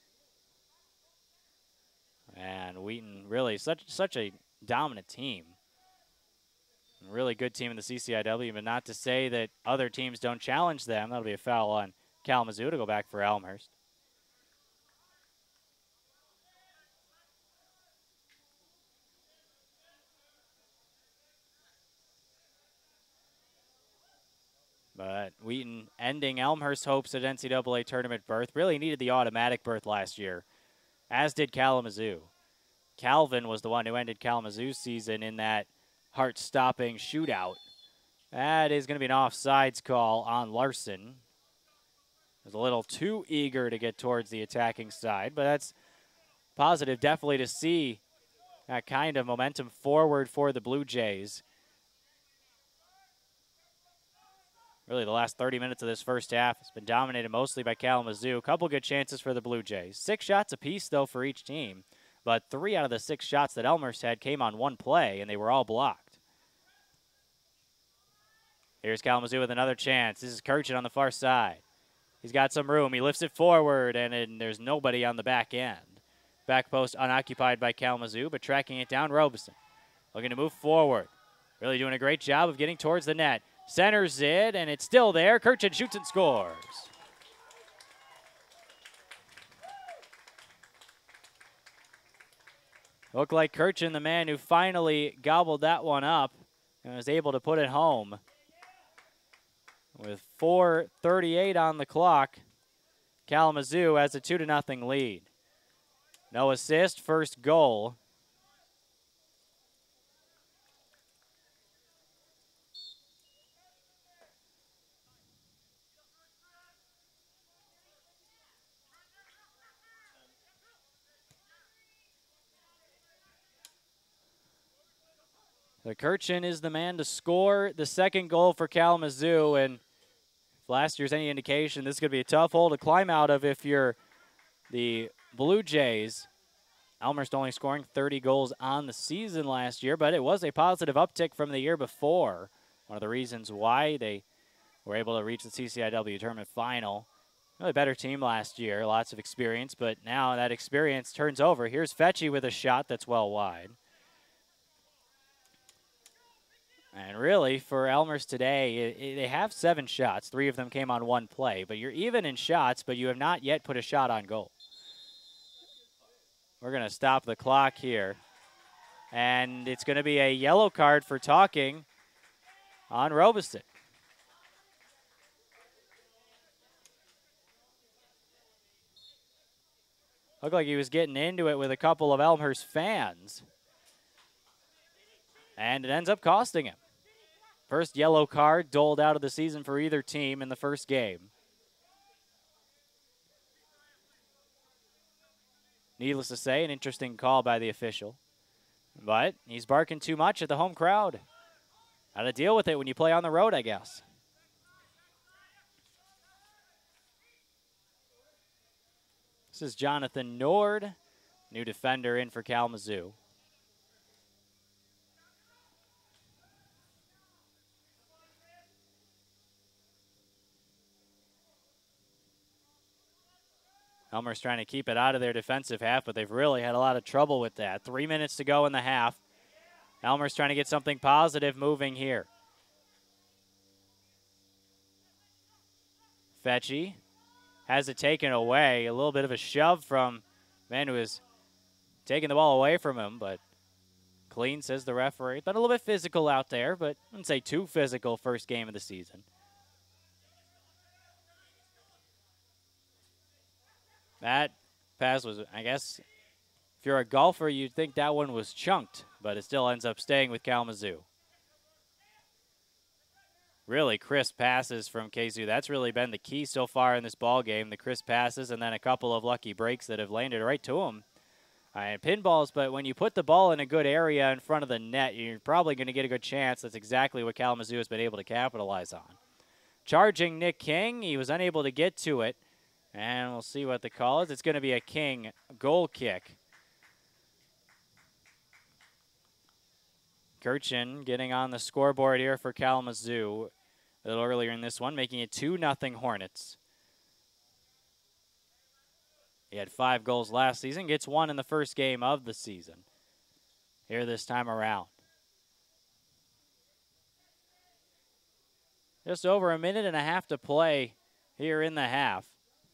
And Wheaton really such a dominant team. Really good team in the CCIW, but not to say that other teams don't challenge them. That'll be a foul on Kalamazoo to go back for Elmhurst. But Wheaton ending Elmhurst's hopes at NCAA tournament berth. Really needed the automatic berth last year, as did Kalamazoo. Calvin was the one who ended Kalamazoo's season in that heart-stopping shootout. That is going to be an offsides call on Larson. Was a little too eager to get towards the attacking side, but that's positive definitely to see that kind of momentum forward for the Blue Jays. Really, the last 30 minutes of this first half has been dominated mostly by Kalamazoo. A couple good chances for the Blue Jays. 6 shots apiece, though, for each team. But 3 out of the 6 shots that Elmhurst had came on one play, and they were all blocked. Here's Kalamazoo with another chance. This is Kirchen on the far side. He's got some room. He lifts it forward, and there's nobody on the back end. Back post unoccupied by Kalamazoo, but tracking it down, Robeson. Looking to move forward. Really doing a great job of getting towards the net. Centers it, and it's still there. Kirchen shoots and scores. Looked like Kirchen, the man who finally gobbled that one up and was able to put it home. With 4:38 on the clock, Kalamazoo has a 2-0 lead. No assist, first goal The Kirchen is the man to score the second goal for Kalamazoo, and if last year's any indication, this is going to be a tough hole to climb out of if you're the Blue Jays. Elmhurst only scoring 30 goals on the season last year, but it was a positive uptick from the year before. One of the reasons why they were able to reach the CCIW tournament final. Really better team last year, lots of experience, but now that experience turns over. Here's Fetchy with a shot that's well wide. And really, for Elmhurst today, they have 7 shots. 3 of them came on one play, but you're even in shots, but you have not yet put a shot on goal. We're going to stop the clock here. And it's going to be a yellow card for talking on Robeson. Looked like he was getting into it with a couple of Elmhurst fans. And it ends up costing him. First yellow card doled out of the season for either team in the first game. Needless to say, an interesting call by the official. But he's barking too much at the home crowd. How to deal with it when you play on the road, I guess. This is Jonathan Nord, new defender in for Kalamazoo. Elmer's trying to keep it out of their defensive half, but they've really had a lot of trouble with that. 3 minutes to go in the half. Elmer's trying to get something positive moving here. Fetchy has it taken away. A little bit of a shove from man who is taking the ball away from him, but clean, says the referee. Been a little bit physical out there, but I wouldn't say too physical first game of the season. That pass was, I guess, if you're a golfer, you'd think that one was chunked, but it still ends up staying with Kalamazoo. Really crisp passes from KZU. That's really been the key so far in this ball game, the crisp passes and then a couple of lucky breaks that have landed right to them. Pinballs, but when you put the ball in a good area in front of the net, you're probably going to get a good chance. That's exactly what Kalamazoo has been able to capitalize on. Charging Nick King, he was unable to get to it. And we'll see what the call is. It's going to be a King goal kick. Kirchen getting on the scoreboard here for Kalamazoo a little earlier in this one, making it 2-0 Hornets. He had 5 goals last season, gets 1 in the first game of the season here this time around. Just over a minute and a half to play here in the half.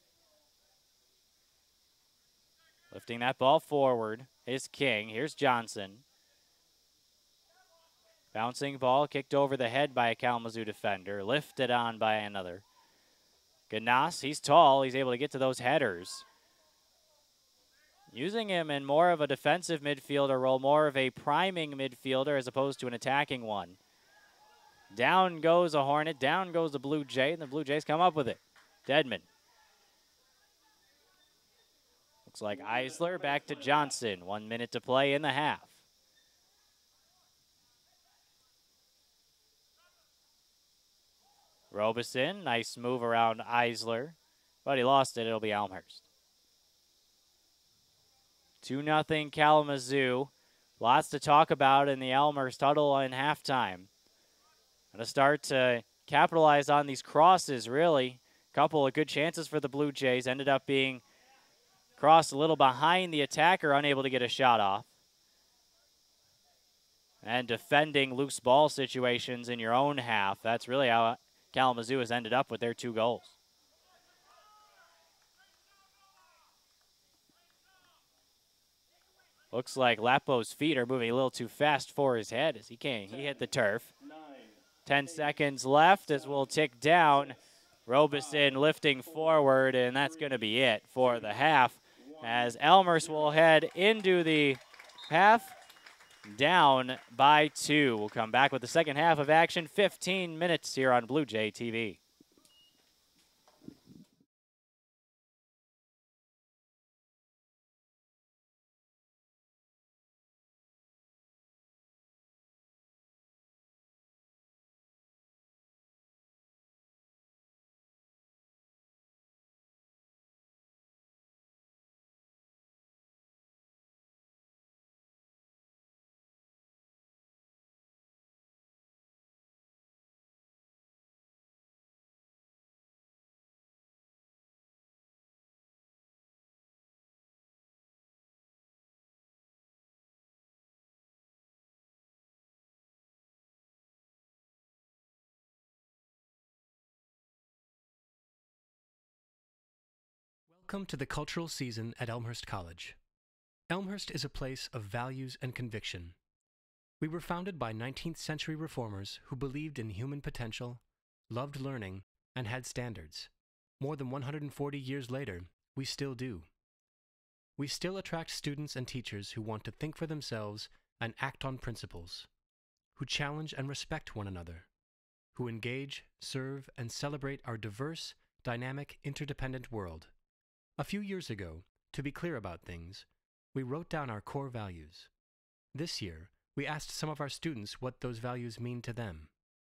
Lifting that ball forward is King. Here's Johnson. Bouncing ball kicked over the head by a Kalamazoo defender. Lifted on by another. Ganas, he's tall. He's able to get to those headers. Using him in more of a defensive midfielder role, more of a priming midfielder as opposed to an attacking one. Down goes a Hornet. Down goes the Blue Jay, and the Blue Jays come up with it. Dedman. Looks like Eisler back to Johnson. 1 minute to play in the half. Robeson, nice move around Eisler, but he lost it. It'll be Elmhurst. 2-0 Kalamazoo. Lots to talk about in the Elmhurst huddle in halftime. Going to start to capitalize on these crosses, really. Couple of good chances for the Blue Jays. Ended up being crossed a little behind the attacker, unable to get a shot off. And defending loose ball situations in your own half. That's really how Kalamazoo has ended up with their 2 goals. Looks like Lapo's feet are moving a little too fast for his head as he hit the turf. 10 seconds left as we'll tick down. Robeson lifting forward, and that's going to be it for the half, as Elmhurst will head into the half down by 2. We'll come back with the second half of action, 15 minutes here on Blue Jay TV. Welcome to the cultural season at Elmhurst College. Elmhurst is a place of values and conviction. We were founded by 19th century reformers who believed in human potential, loved learning, and had standards. More than 140 years later, we still do. We still attract students and teachers who want to think for themselves and act on principles, who challenge and respect one another, who engage, serve, and celebrate our diverse, dynamic, interdependent world. A few years ago, to be clear about things, we wrote down our core values. This year, we asked some of our students what those values mean to them.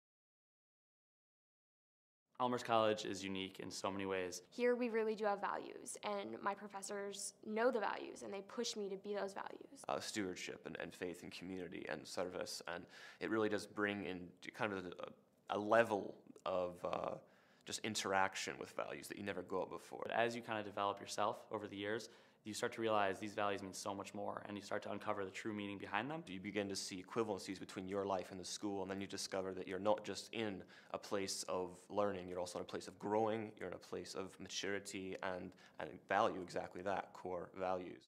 Elmhurst College is unique in so many ways. Here we really do have values, and my professors know the values, and they push me to be those values. Stewardship and faith and community and service, and it really does bring in kind of a level of just interaction with values that you never got before. But as you kind of develop yourself over the years, you start to realize these values mean so much more, and you start to uncover the true meaning behind them. You begin to see equivalencies between your life and the school, and then you discover that you're not just in a place of learning, you're also in a place of growing, you're in a place of maturity and value exactly that, core values.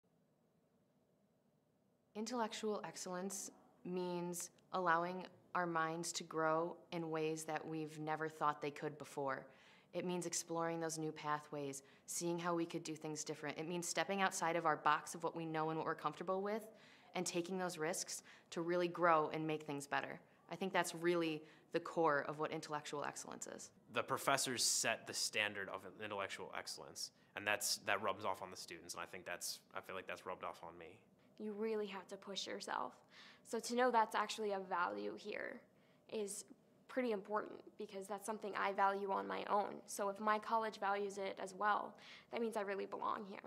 Intellectual excellence means allowing our minds to grow in ways that we've never thought they could before. It means exploring those new pathways, seeing how we could do things different. It means stepping outside of our box of what we know and what we're comfortable with and taking those risks to really grow and make things better. I think that's really the core of what intellectual excellence is. The professors set the standard of intellectual excellence, and that rubs off on the students, and I feel like that's rubbed off on me. You really have to push yourself. So to know that's actually a value here is pretty important, because that's something I value on my own. So if my college values it as well, that means I really belong here.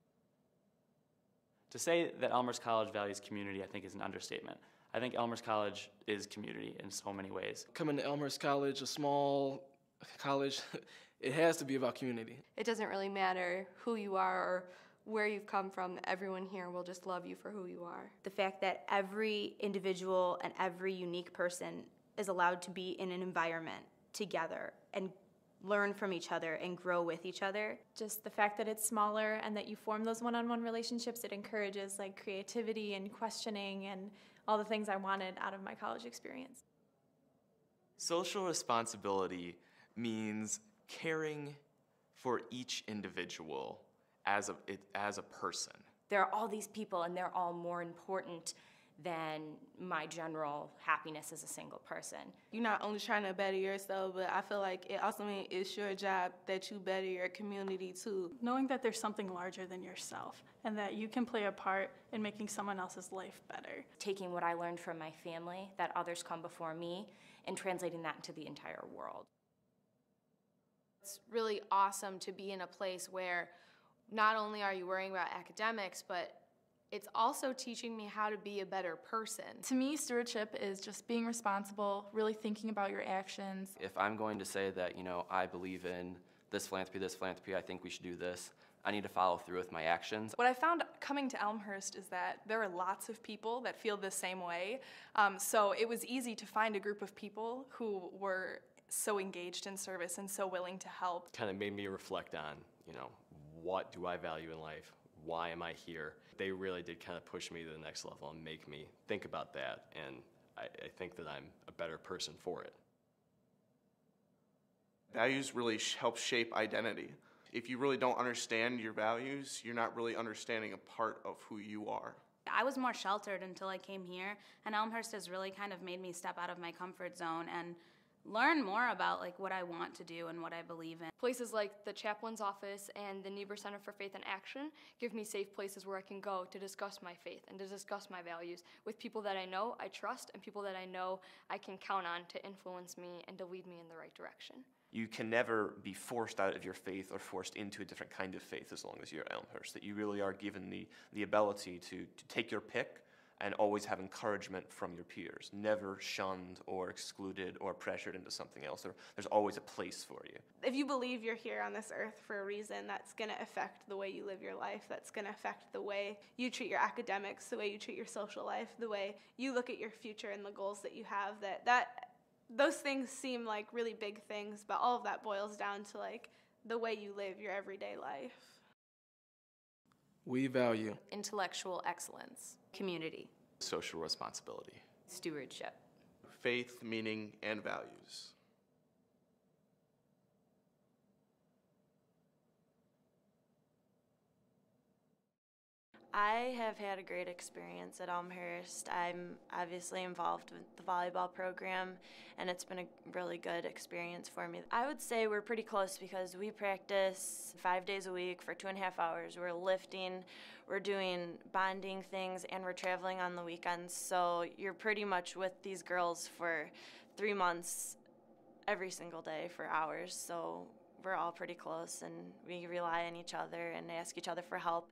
To say that Elmhurst College values community, I think, is an understatement. I think Elmhurst College is community in so many ways. Coming to Elmhurst College, a small college, it has to be about community. It doesn't really matter who you are or where you've come from. Everyone here will just love you for who you are. The fact that every individual and every unique person is allowed to be in an environment together and learn from each other and grow with each other. Just the fact that it's smaller and that you form those one-on-one relationships, it encourages like creativity and questioning and all the things I wanted out of my college experience. Social responsibility means caring for each individual as a person. There are all these people, and they're all more important than my general happiness as a single person. You're not only trying to better yourself, but I feel like it also means it's your job that you better your community too. Knowing that there's something larger than yourself and that you can play a part in making someone else's life better. Taking what I learned from my family, that others come before me, and translating that into the entire world. It's really awesome to be in a place where not only are you worrying about academics, but it's also teaching me how to be a better person. To me, stewardship is just being responsible, really thinking about your actions. If I'm going to say that, I believe in this philanthropy, I think we should do this, I need to follow through with my actions. What I found coming to Elmhurst is that there are lots of people that feel the same way. So it was easy to find a group of people who were so engaged in service and so willing to help. Kind of made me reflect on, what do I value in life? Why am I here? They really did kind of push me to the next level and make me think about that, and I think that I'm a better person for it. Values really help shape identity. If you really don't understand your values, you're not really understanding a part of who you are. I was more sheltered until I came here, and Elmhurst has really kind of made me step out of my comfort zone and learn more about what I want to do and what I believe in. Places like the chaplain's office and the Niebuhr Center for Faith and Action give me safe places where I can go to discuss my faith and to discuss my values with people that I know I trust and people that I know I can count on to influence me and to lead me in the right direction. You can never be forced out of your faith or forced into a different kind of faith as long as you're at Elmhurst, that you really are given the ability to take your pick and always have encouragement from your peers, never shunned or excluded or pressured into something else. There's always a place for you. If you believe you're here on this earth for a reason, that's going to affect the way you live your life. That's going to affect the way you treat your academics, the way you treat your social life, the way you look at your future and the goals that you have. Those things seem like really big things, but all of that boils down to the way you live your everyday life. We value intellectual excellence, community, social responsibility, stewardship, faith, meaning, and values. I have had a great experience at Elmhurst. I'm obviously involved with the volleyball program, and it's been a really good experience for me. I would say we're pretty close because we practice 5 days a week for 2.5 hours. We're lifting, we're doing bonding things, and we're traveling on the weekends. So you're pretty much with these girls for 3 months every single day for hours. So we're all pretty close, and we rely on each other and ask each other for help.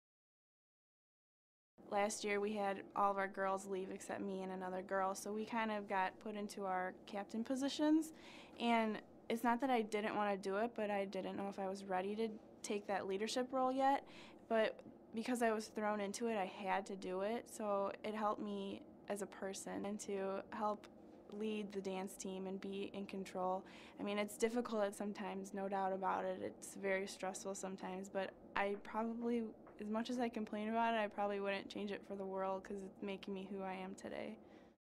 Last year we had all of our girls leave except me and another girl, so we kind of got put into our captain positions. And it's not that I didn't want to do it, but I didn't know if I was ready to take that leadership role yet. But because I was thrown into it, I had to do it. So it helped me as a person and to help lead the dance team and be in control. I mean, it's difficult at sometimes, no doubt about it. It's very stressful sometimes, but I probably, as much as I complain about it, I probably wouldn't change it for the world because it's making me who I am today.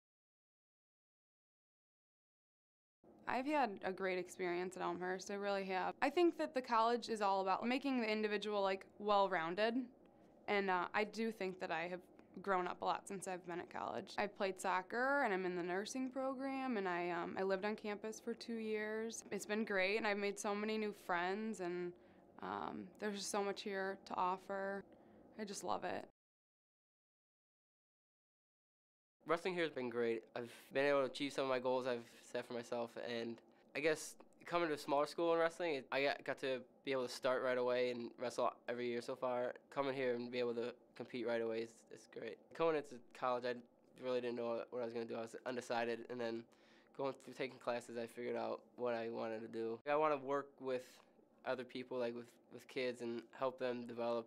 I've had a great experience at Elmhurst, I really have. I think that the college is all about making the individual like well-rounded, and I do think that I have grown up a lot since I've been at college. I've played soccer and I'm in the nursing program, and I lived on campus for 2 years. It's been great, and I've made so many new friends, and there's just so much here to offer. I just love it. Wrestling here has been great. I've been able to achieve some of my goals I've set for myself, and I guess coming to a smaller school in wrestling, I got to be able to start right away and wrestle every year so far. Coming here and be able to compete right away is great. Coming into college, I really didn't know what I was going to do. I was undecided, and then going through taking classes, I figured out what I wanted to do. I want to work with other people, like with kids, and help them develop.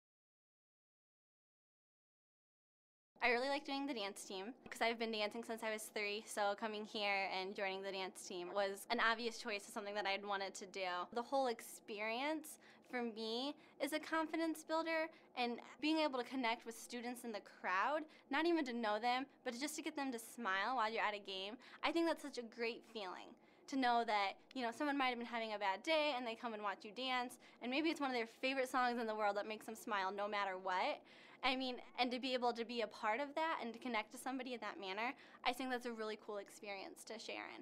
I really like doing the dance team because I've been dancing since I was 3, so coming here and joining the dance team was an obvious choice of something that I'd wanted to do. The whole experience for me is a confidence builder, and being able to connect with students in the crowd, not even to know them, but just to get them to smile while you're at a game, I think that's such a great feeling. To know that, you know, someone might have been having a bad day and they come and watch you dance, and maybe it's one of their favorite songs in the world that makes them smile no matter what. I mean, and to be able to be a part of that and to connect to somebody in that manner, I think that's a really cool experience to share in.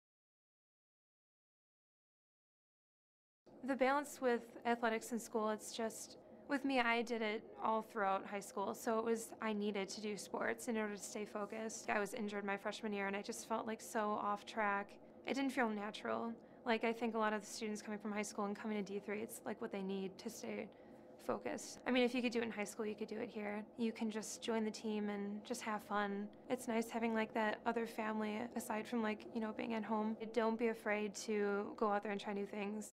The balance with athletics in school, it's just, with me, I did it all throughout high school, so I needed to do sports in order to stay focused. I was injured my freshman year, and I just felt like so off track. It didn't feel natural. Like, I think a lot of the students coming from high school and coming to D3, it's like what they need to stay focused. I mean, if you could do it in high school, you could do it here. You can just join the team and just have fun. It's nice having like that other family aside from like, you know, being at home. Don't be afraid to go out there and try new things.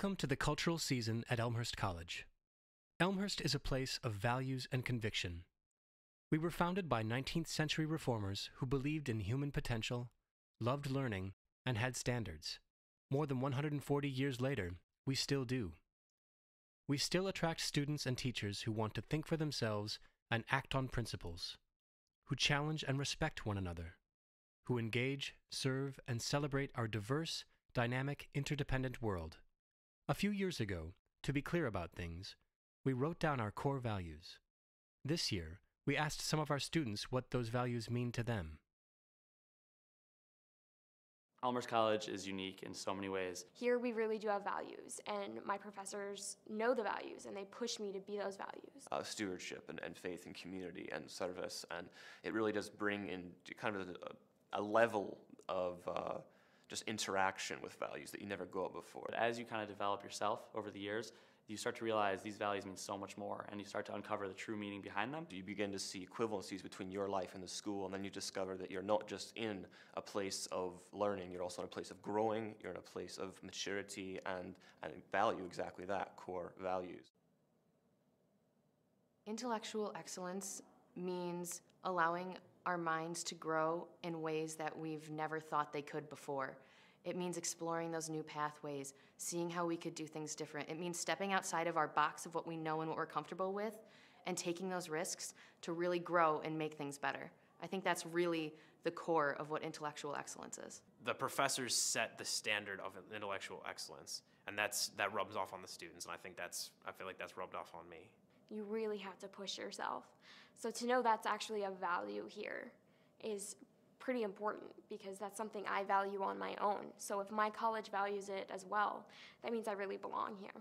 Welcome to the cultural season at Elmhurst College. Elmhurst is a place of values and conviction. We were founded by 19th century reformers who believed in human potential, loved learning, and had standards. More than 140 years later, we still do. We still attract students and teachers who want to think for themselves and act on principles, who challenge and respect one another, who engage, serve, and celebrate our diverse, dynamic, interdependent world. A few years ago, to be clear about things, we wrote down our core values. This year, we asked some of our students what those values mean to them. Elmhurst College is unique in so many ways. Here we really do have values, and my professors know the values, and they push me to be those values. Stewardship and faith and community and service, and it really does bring in kind of a level of just interaction with values that you never got before. As you kind of develop yourself over the years, you start to realize these values mean so much more, and you start to uncover the true meaning behind them. You begin to see equivalencies between your life and the school, and then you discover that you're not just in a place of learning, you're also in a place of growing, you're in a place of maturity and value, exactly that, core values. Intellectual excellence means allowing our minds to grow in ways that we've never thought they could before. It means exploring those new pathways, seeing how we could do things different. It means stepping outside of our box of what we know and what we're comfortable with and taking those risks to really grow and make things better. I think that's really the core of what intellectual excellence is. The professors set the standard of intellectual excellence, and that rubs off on the students, and I feel like that's rubbed off on me. You really have to push yourself. So to know that's actually a value here is pretty important, because that's something I value on my own. So if my college values it as well, that means I really belong here.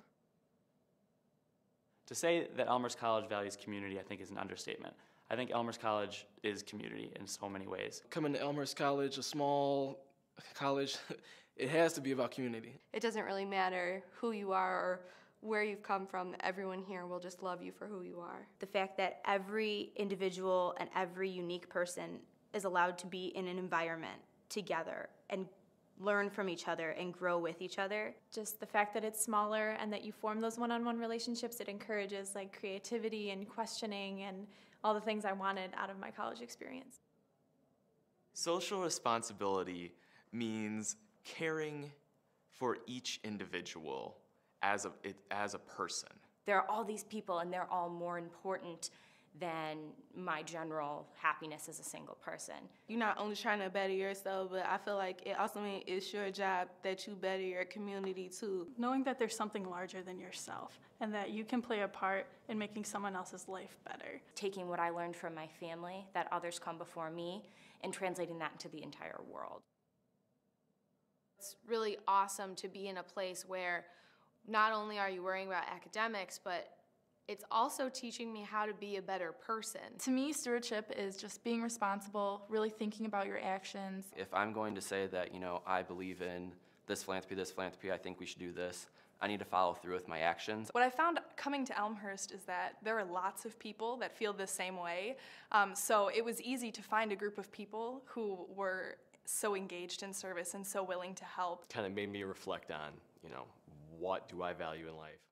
To say that Elmhurst College values community, I think, is an understatement. I think Elmhurst College is community in so many ways. Coming to Elmhurst College, a small college, it has to be about community. It doesn't really matter who you are or where you've come from. Everyone here will just love you for who you are. The fact that every individual and every unique person is allowed to be in an environment together and learn from each other and grow with each other. Just the fact that it's smaller and that you form those one-on-one relationships, it encourages like creativity and questioning and all the things I wanted out of my college experience. Social responsibility means caring for each individual as a person. There are all these people, and they're all more important than my general happiness as a single person. You're not only trying to better yourself, but I feel like it also means it's your job that you better your community too. Knowing that there's something larger than yourself and that you can play a part in making someone else's life better. Taking what I learned from my family, that others come before me, and translating that into the entire world. It's really awesome to be in a place where not only are you worrying about academics, but it's also teaching me how to be a better person. To me, stewardship is just being responsible, really thinking about your actions. If I'm going to say that, I believe in this philanthropy, I think we should do this, I need to follow through with my actions. What I found coming to Elmhurst is that there are lots of people that feel the same way. So it was easy to find a group of people who were so engaged in service and so willing to help. Kind of made me reflect on, what do I value in life?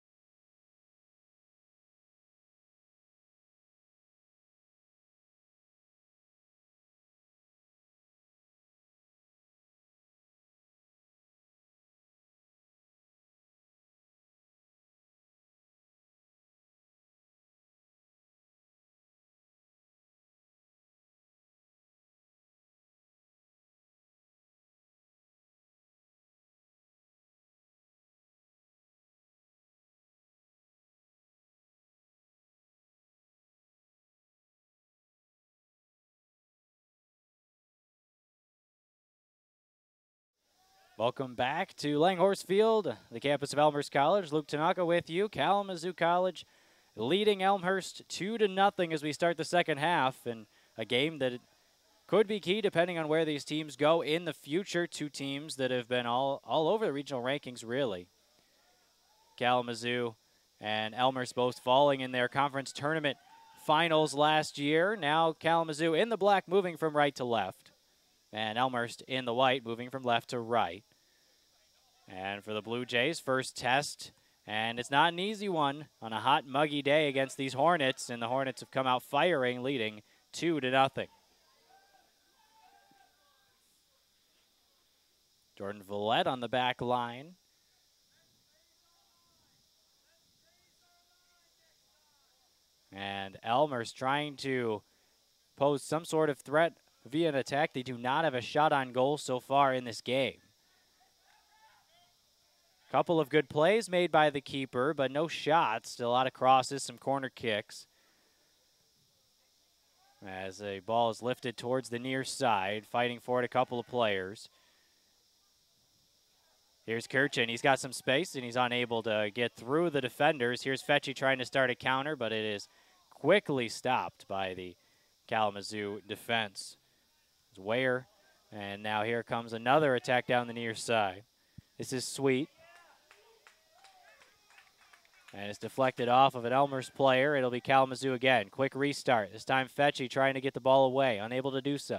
Welcome back to Langhorse Field, the campus of Elmhurst College. Luke Tanaka with you. Kalamazoo College leading Elmhurst 2-0 as we start the second half, and a game that could be key depending on where these teams go in the future. Two teams that have been all over the regional rankings, really. Kalamazoo and Elmhurst both falling in their conference tournament finals last year. Now Kalamazoo in the black, moving from right to left, and Elmhurst in the white, moving from left to right. And for the Blue Jays, first test, and it's not an easy one on a hot, muggy day against these Hornets, and the Hornets have come out firing, leading 2-0. Jordan Villette on the back line. And Elmhurst trying to pose some sort of threat via an attack. They do not have a shot on goal so far in this game. Couple of good plays made by the keeper, but no shots. Still a lot of crosses, some corner kicks. As a ball is lifted towards the near side, fighting for it a couple of players. Here's Kirchen. He's got some space, and he's unable to get through the defenders. Here's Fetchy trying to start a counter, but it is quickly stopped by the Kalamazoo defense. It's Ware, and now here comes another attack down the near side. This is Sweet. And it's deflected off of an Elmhurst player. It'll be Kalamazoo again. Quick restart. This time Fetchy trying to get the ball away, unable to do so.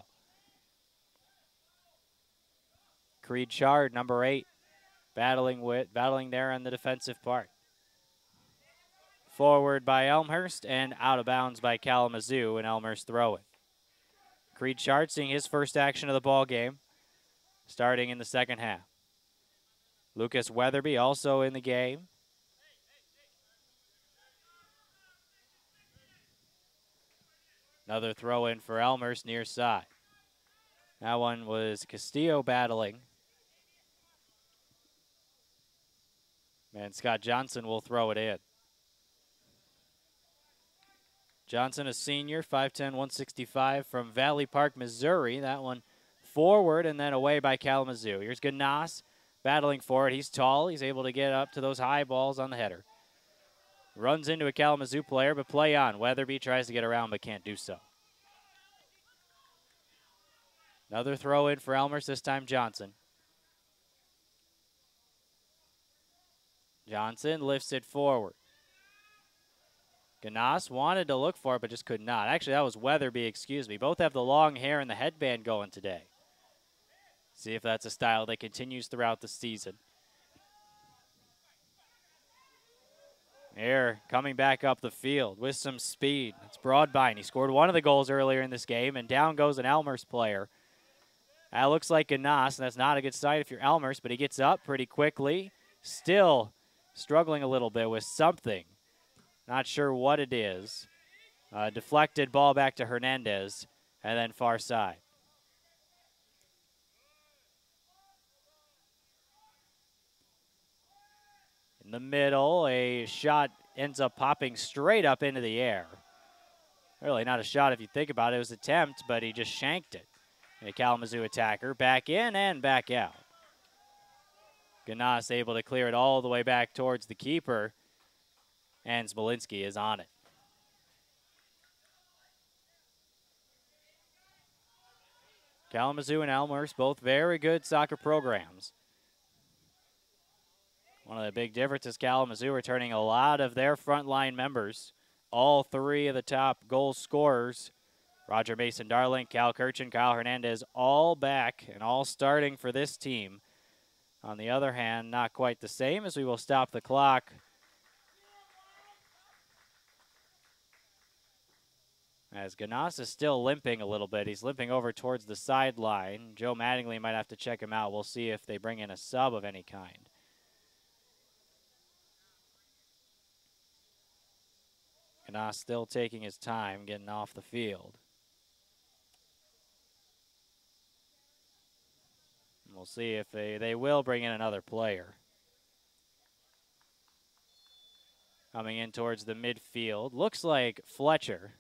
Creed Chard, number 8, battling there on the defensive part. Forward by Elmhurst and out of bounds by Kalamazoo, and Elmhurst throw it. Creed Chard seeing his first action of the ball game, starting in the second half. Lucas Weatherby also in the game. Another throw in for Elmhurst near side. That one was Castillo battling. And Scott Johnson will throw it in. Johnson, a senior, 5'10", 165 from Valley Park, Missouri. That one forward and then away by Kalamazoo. Here's Ganas battling for it. He's tall. He's able to get up to those high balls on the header. Runs into a Kalamazoo player, but play on. Weatherby tries to get around, but can't do so. Another throw in for Elmhurst, this time Johnson. Johnson lifts it forward. Ganas wanted to look for it, but just could not. Actually, that was Weatherby, excuse me. Both have the long hair and the headband going today. See if that's a style that continues throughout the season. Here, coming back up the field with some speed. It's Broadbine. He scored one of the goals earlier in this game, and down goes an Elmhurst player. That looks like Ganas, and that's not a good sight if you're Elmhurst, but he gets up pretty quickly. Still struggling a little bit with something. Not sure what it is. Deflected ball back to Hernandez, and then far side. In the middle, a shot ends up popping straight up into the air. Really not a shot if you think about it. It was an attempt, but he just shanked it. And a Kalamazoo attacker back in and back out. Ganas able to clear it all the way back towards the keeper. And Smolinski is on it. Kalamazoo and Elmhurst, both very good soccer programs. One of the big differences, Kalamazoo returning a lot of their frontline members. All 3 of the top goal scorers, Roger Mason Darling, Cal Kirchen, Kyle Hernandez, all back and all starting for this team. On the other hand, not quite the same, as we will stop the clock. As Ganas is still limping a little bit. He's limping over towards the sideline. Joe Mattingly might have to check him out. We'll see if they bring in a sub of any kind. Ganas still taking his time getting off the field. And we'll see if they will bring in another player. Coming in towards the midfield. Looks like Fletcher.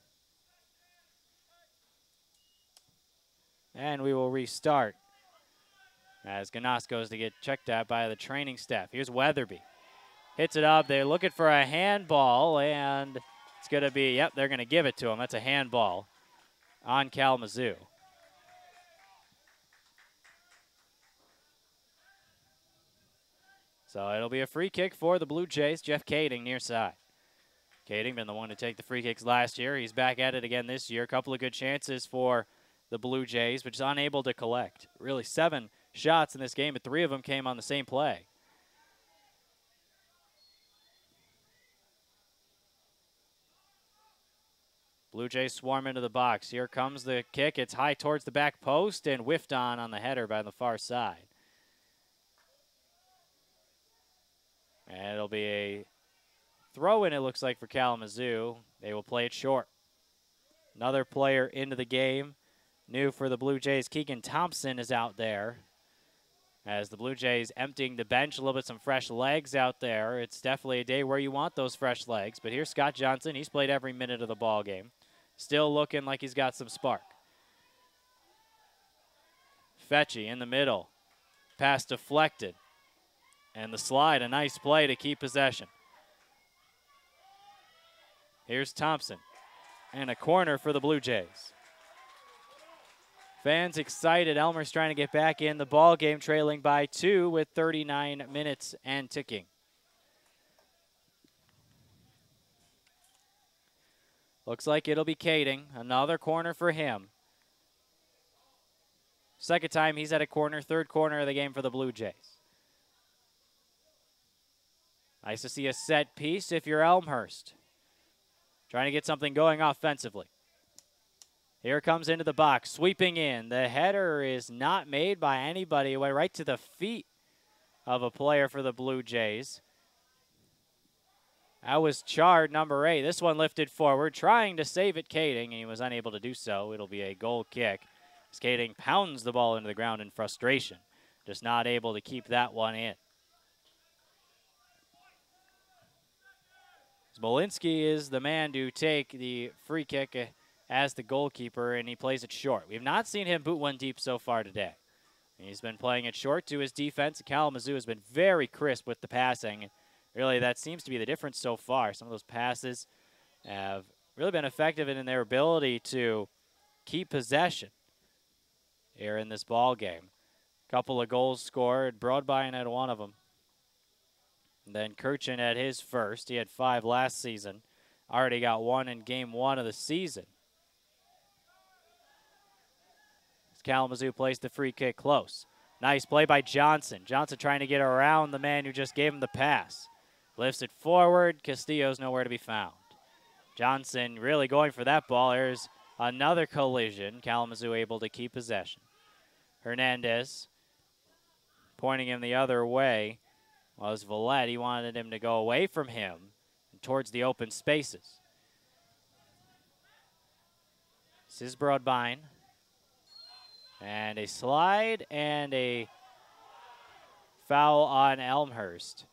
And we will restart as Ganas goes to get checked at by the training staff. Here's Weatherby. Hits it up. They're looking for a handball, and it's going to be, yep, they're going to give it to him. That's a handball on Kalamazoo. So it'll be a free kick for the Blue Jays. Jeff Kading near side. Kading been the one to take the free kicks last year. He's back at it again this year. A couple of good chances for the Blue Jays, but just unable to collect. Really 7 shots in this game, but 3 of them came on the same play. Blue Jays swarm into the box. Here comes the kick. It's high towards the back post and whiffed on the header by the far side. And it'll be a throw-in, it looks like, for Kalamazoo. They will play it short. Another player into the game. New for the Blue Jays, Keegan Thompson is out there. As the Blue Jays emptying the bench, a little bit some fresh legs out there. It's definitely a day where you want those fresh legs. But here's Scott Johnson. He's played every minute of the ball game. Still looking like he's got some spark. Fetchy in the middle. Pass deflected. And the slide, a nice play to keep possession. Here's Thompson. And a corner for the Blue Jays. Fans excited. Elmhurst trying to get back in the ball game, trailing by 2 with 39 minutes and ticking. Looks like it'll be Kading. Another corner for him. Second time he's at a corner, third corner of the game for the Blue Jays. Nice to see a set piece if you're Elmhurst. Trying to get something going offensively. Here comes into the box, sweeping in. The header is not made by anybody. It went right to the feet of a player for the Blue Jays. That was Chard, number 8. This one lifted forward, trying to save it, Kading, and he was unable to do so. It'll be a goal kick. As Kading pounds the ball into the ground in frustration. Just not able to keep that one in. Smolinski is the man to take the free kick as the goalkeeper, and he plays it short. We have not seen him boot one deep so far today. He's been playing it short to his defense. Kalamazoo has been very crisp with the passing. Really, that seems to be the difference so far. Some of those passes have really been effective in their ability to keep possession here in this ball game. Couple of goals scored. Broadbine had one of them. And then Kirchen had his first. He had 5 last season. Already got 1 in game 1 of the season. Kalamazoo plays the free kick close. Nice play by Johnson. Johnson trying to get around the man who just gave him the pass. Lifts it forward. Castillo's nowhere to be found. Johnson really going for that ball. There's another collision. Kalamazoo able to keep possession. Hernandez pointing him the other way was Villette. He wanted him to go away from him and towards the open spaces. This is Broadbine. And a slide and a foul on Elmhurst.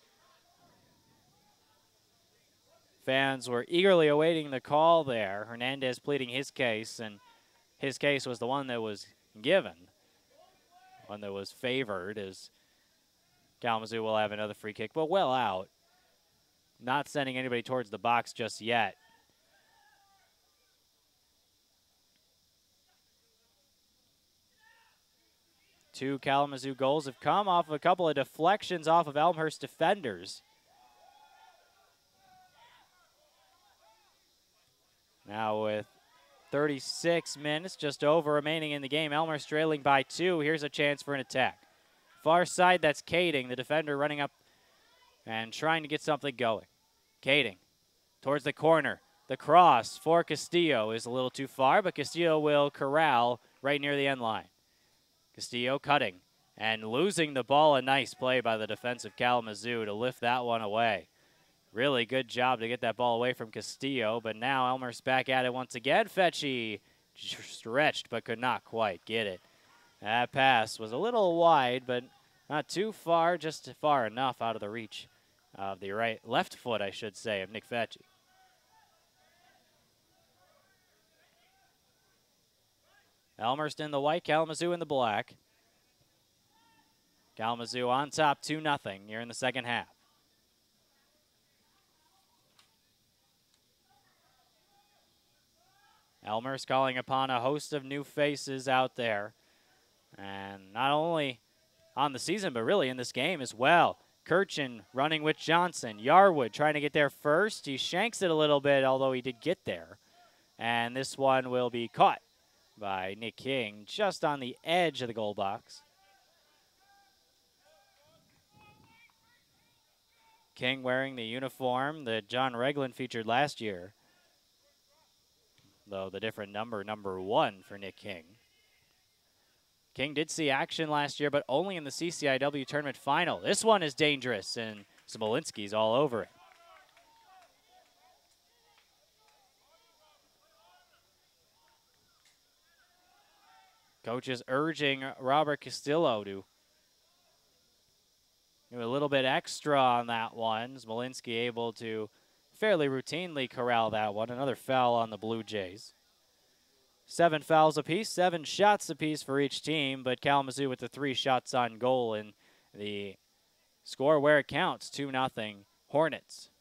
Fans were eagerly awaiting the call there. Hernandez pleading his case, and his case was the one that was given, one that was favored, as Kalamazoo will have another free kick, but well out. Not sending anybody towards the box just yet. Two Kalamazoo goals have come off of a couple of deflections off of Elmhurst defenders. Now with 36 minutes just over remaining in the game, Elmhurst trailing by 2. Here's a chance for an attack. Far side, that's Kading, the defender running up and trying to get something going. Kading towards the corner. The cross for Castillo is a little too far, but Castillo will corral right near the end line. Castillo cutting and losing the ball. A nice play by the defensive Kalamazoo to lift that one away. Really good job to get that ball away from Castillo, but now Elmhurst back at it once again. Fetchy stretched but could not quite get it. That pass was a little wide, but not too far, just far enough out of the reach of the left foot, I should say, of Nick Fetchy. Elmhurst in the white, Kalamazoo in the black. Kalamazoo on top 2-0 here in the second half. Elmhurst calling upon a host of new faces out there. And not only on the season, but really in this game as well. Kirchen running with Johnson. Yarwood trying to get there first. He shanks it a little bit, although he did get there. And this one will be caught by Nick King just on the edge of the goal box. King wearing the uniform that John Regland featured last year. though the different number 1 for Nick King. King did see action last year, but only in the CCIW tournament final. This one is dangerous, and Smolinski's all over it. Coach is urging Robert Castillo to do a little bit extra on that one. Smolinski able to fairly routinely corral that one. Another foul on the Blue Jays. 7 fouls apiece, 7 shots apiece for each team, but Kalamazoo with the 3 shots on goal, and the score where it counts, 2-0 Hornets.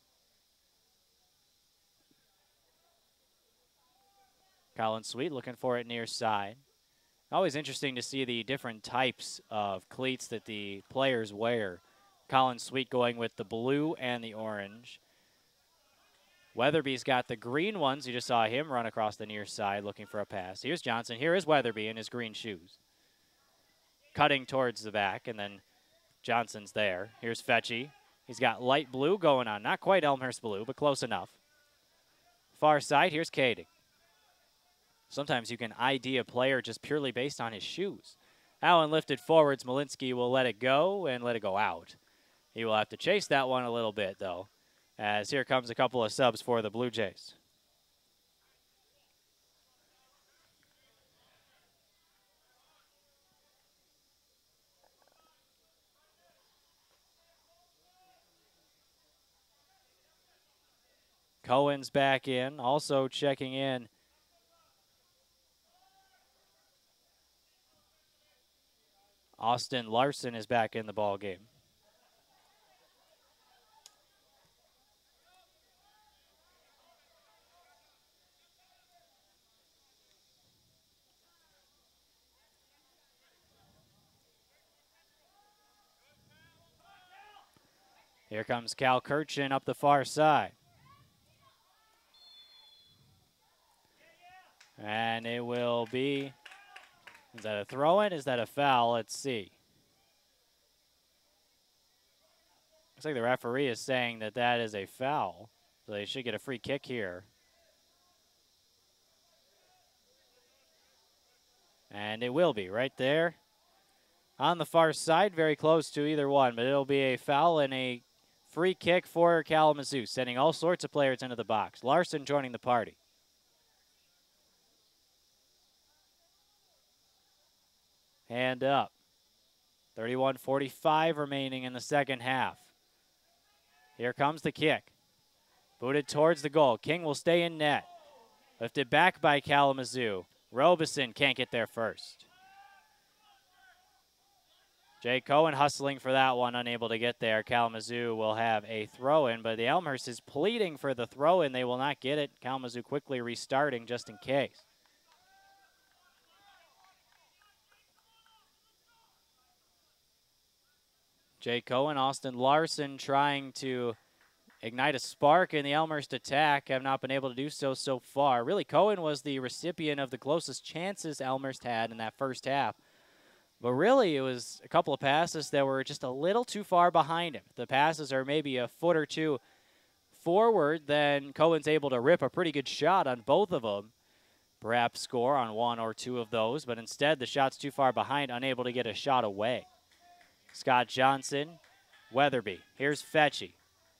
Colin Sweet looking for it near side. Always interesting to see the different types of cleats that the players wear. Colin Sweet going with the blue and the orange. Weatherby's got the green ones. You just saw him run across the near side looking for a pass. Here's Johnson. Here is Weatherby in his green shoes. Cutting towards the back, and then Johnson's there. Here's Fetchy. He's got light blue going on. Not quite Elmhurst blue, but close enough. Far side, here's Kading. Sometimes you can ID a player just purely based on his shoes. Allen lifted forwards. Smolinski will let it go and let it go out. He will have to chase that one a little bit, though, as here comes a couple of subs for the Blue Jays. Cohen's back in, also checking in. Austin Larson is back in the ball game. Here comes Cal Kirchin up the far side. And it will be, is that a throw-in? Is that a foul? Let's see. Looks like the referee is saying that that is a foul. So they should get a free kick here. And it will be right there on the far side, very close to either one. But it'll be a foul and a free kick for Kalamazoo, sending all sorts of players into the box. Larson joining the party. Hand up. 31:45 remaining in the second half. Here comes the kick. Booted towards the goal. King will stay in net. Lifted back by Kalamazoo. Robeson can't get there first. Jay Cohen hustling for that one, unable to get there. Kalamazoo will have a throw-in, but the Elmhurst is pleading for the throw-in. They will not get it. Kalamazoo quickly restarting just in case. Jay Cohen, Austin Larson trying to ignite a spark in the Elmhurst attack. Have not been able to do so far. Really, Cohen was the recipient of the closest chances Elmhurst had in that first half. But really, it was a couple of passes that were just a little too far behind him. The passes are maybe a foot or two forward, then Cohen's able to rip a pretty good shot on both of them. Perhaps score on one or two of those, but instead the shot's too far behind, unable to get a shot away. Scott Johnson, Weatherby. Here's Fetchy.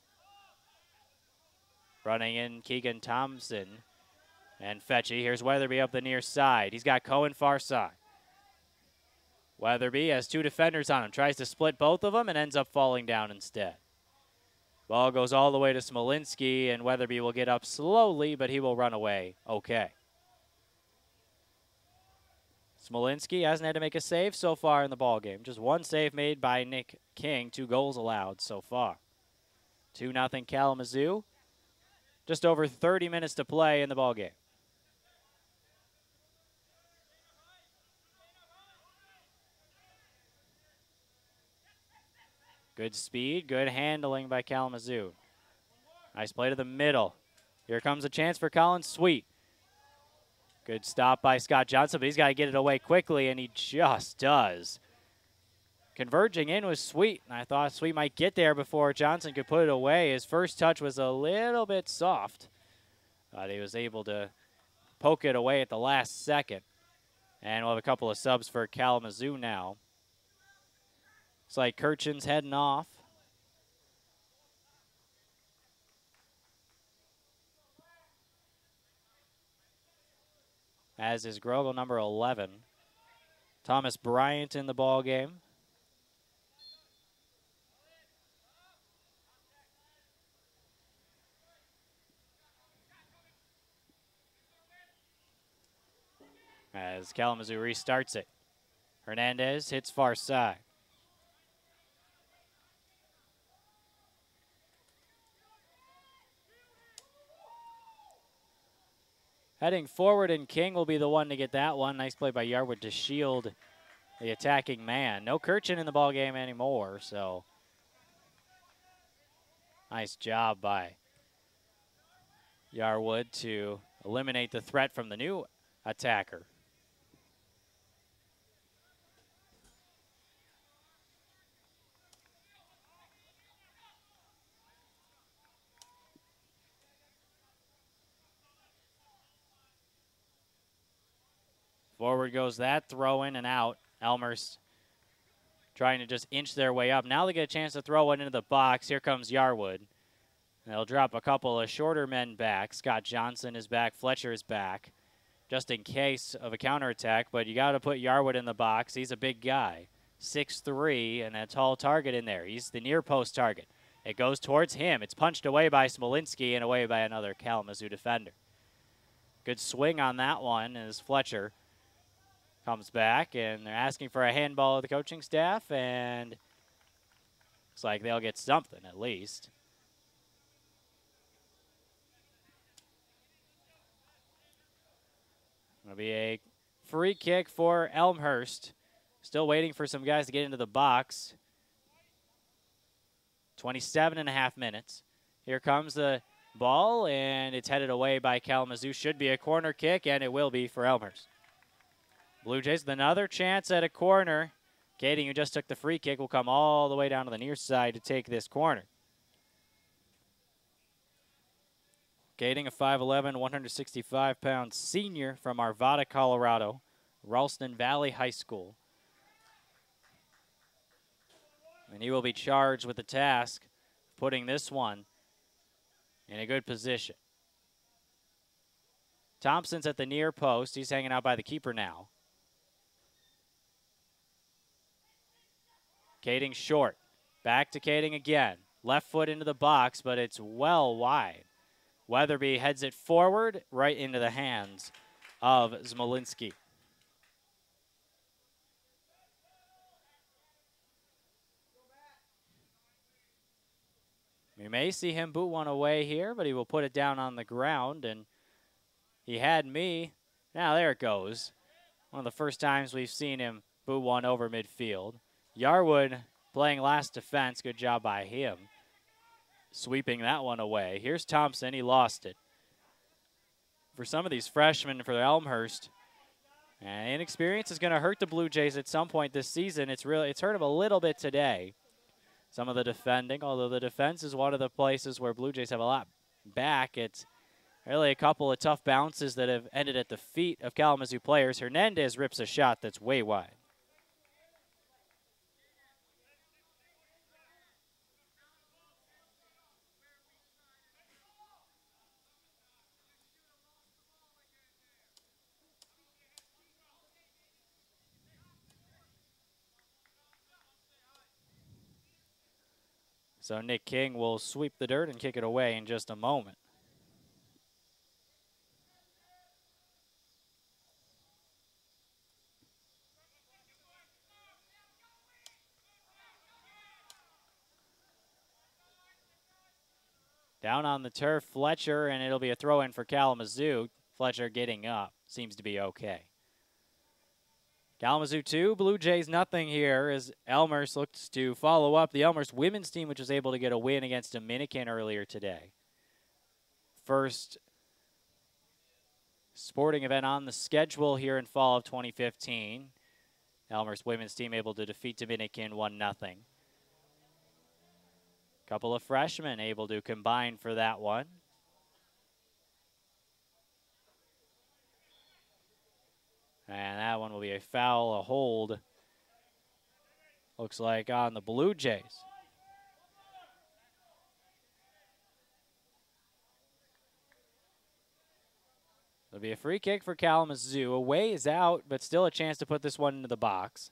Running in Keegan Thompson and Fetchy. Here's Weatherby up the near side. He's got Cohen far side. Weatherby has two defenders on him. Tries to split both of them and ends up falling down instead. Ball goes all the way to Smolinski, and Weatherby will get up slowly, but he will run away okay. Smolinski hasn't had to make a save so far in the ballgame. Just one save made by Nick King. 2 goals allowed so far. 2-0 Kalamazoo. Just over 30 minutes to play in the ballgame. Good speed, good handling by Kalamazoo. Nice play to the middle. Here comes a chance for Colin Sweet. Good stop by Scott Johnson, but he's got to get it away quickly, and he just does. Converging in was Sweet, and I thought Sweet might get there before Johnson could put it away. His first touch was a little bit soft, but he was able to poke it away at the last second. And we'll have a couple of subs for Kalamazoo now. It's like Kirchin's heading off. As is Grogel, number 11. Thomas Bryant in the ball game. As Kalamazoo restarts it. Hernandez hits far side. Heading forward, and King will be the one to get that one. Nice play by Yarwood to shield the attacking man. No Kirchin in the ball game anymore, so nice job by Yarwood to eliminate the threat from the new attacker. Forward goes that, throw in and out. Elmhurst trying to just inch their way up. Now they get a chance to throw one into the box. Here comes Yarwood. They'll drop a couple of shorter men back. Scott Johnson is back. Fletcher is back, just in case of a counterattack. But you got to put Yarwood in the box. He's a big guy, 6'3", and a tall target in there. He's the near post target. It goes towards him. It's punched away by Smolinski and away by another Kalamazoo defender. Good swing on that one as Fletcher comes back, and they're asking for a handball of the coaching staff, and looks like they'll get something at least. It'll be a free kick for Elmhurst. Still waiting for some guys to get into the box. 27.5 minutes. Here comes the ball, and it's headed away by Kalamazoo. Should be a corner kick, and it will be for Elmhurst. Blue Jays with another chance at a corner. Kading, who just took the free kick, will come all the way down to the near side to take this corner. Kading, a 5'11", 165-pound senior from Arvada, Colorado, Ralston Valley High School. And he will be charged with the task of putting this one in a good position. Thompson's at the near post. He's hanging out by the keeper now. Kading short. Back to Kading again. Left foot into the box, but it's well wide. Weatherby heads it forward right into the hands of Smolinski. We may see him boot one away here, but he will put it down on the ground, and he had me. Now there it goes. One of the first times we've seen him boot one over midfield. Yarwood playing last defense. Good job by him. Sweeping that one away. Here's Thompson. He lost it. For some of these freshmen for Elmhurst, inexperience is going to hurt the Blue Jays at some point this season. It's hurt them a little bit today. Some of the defending, although the defense is one of the places where Blue Jays have a lot back. It's really a couple of tough bounces that have ended at the feet of Kalamazoo players. Hernandez rips a shot that's way wide. So Nick King will sweep the dirt and kick it away in just a moment. Down on the turf, Fletcher, and it'll be a throw-in for Kalamazoo. Fletcher getting up. Seems to be okay. Kalamazoo 2, Blue Jays nothing here as Elmhurst looks to follow up. The Elmhurst women's team, which was able to get a win against Dominican earlier today. First sporting event on the schedule here in fall of 2015. Elmhurst women's team able to defeat Dominican 1-0. Couple of freshmen able to combine for that one. that one will be a foul, a hold. Looks like on the Blue Jays. It'll be a free kick for Kalamazoo. A ways out, but still a chance to put this one into the box.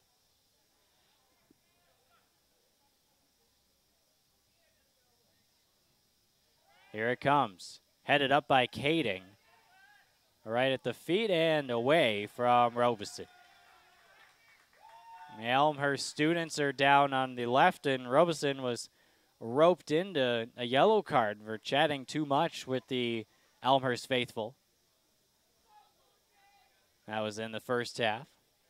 Here it comes. Headed up by Kading. Right at the feet and away from Robeson. The Elmhurst students are down on the left, and Robeson was roped into a yellow card for chatting too much with the Elmhurst faithful. That was in the first half.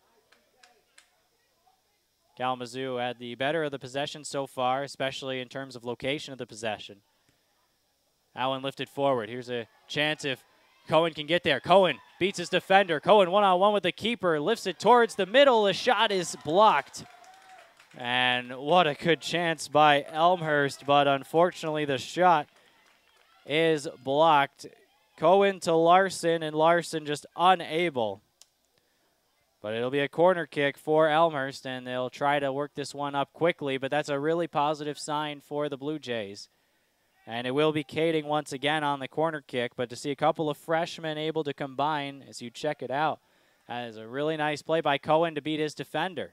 Kalamazoo had the better of the possession so far, especially in terms of location of the possession. That one lifted forward. Here's a chance if Cohen can get there. Cohen beats his defender. Cohen one-on-one with the keeper, lifts it towards the middle. The shot is blocked. And what a good chance by Elmhurst, but unfortunately the shot is blocked. Cohen to Larson, and Larson just unable. But it'll be a corner kick for Elmhurst, and they'll try to work this one up quickly, but that's a really positive sign for the Blue Jays. And it will be Kading once again on the corner kick, but to see a couple of freshmen able to combine as you check it out, that is a really nice play by Cohen to beat his defender.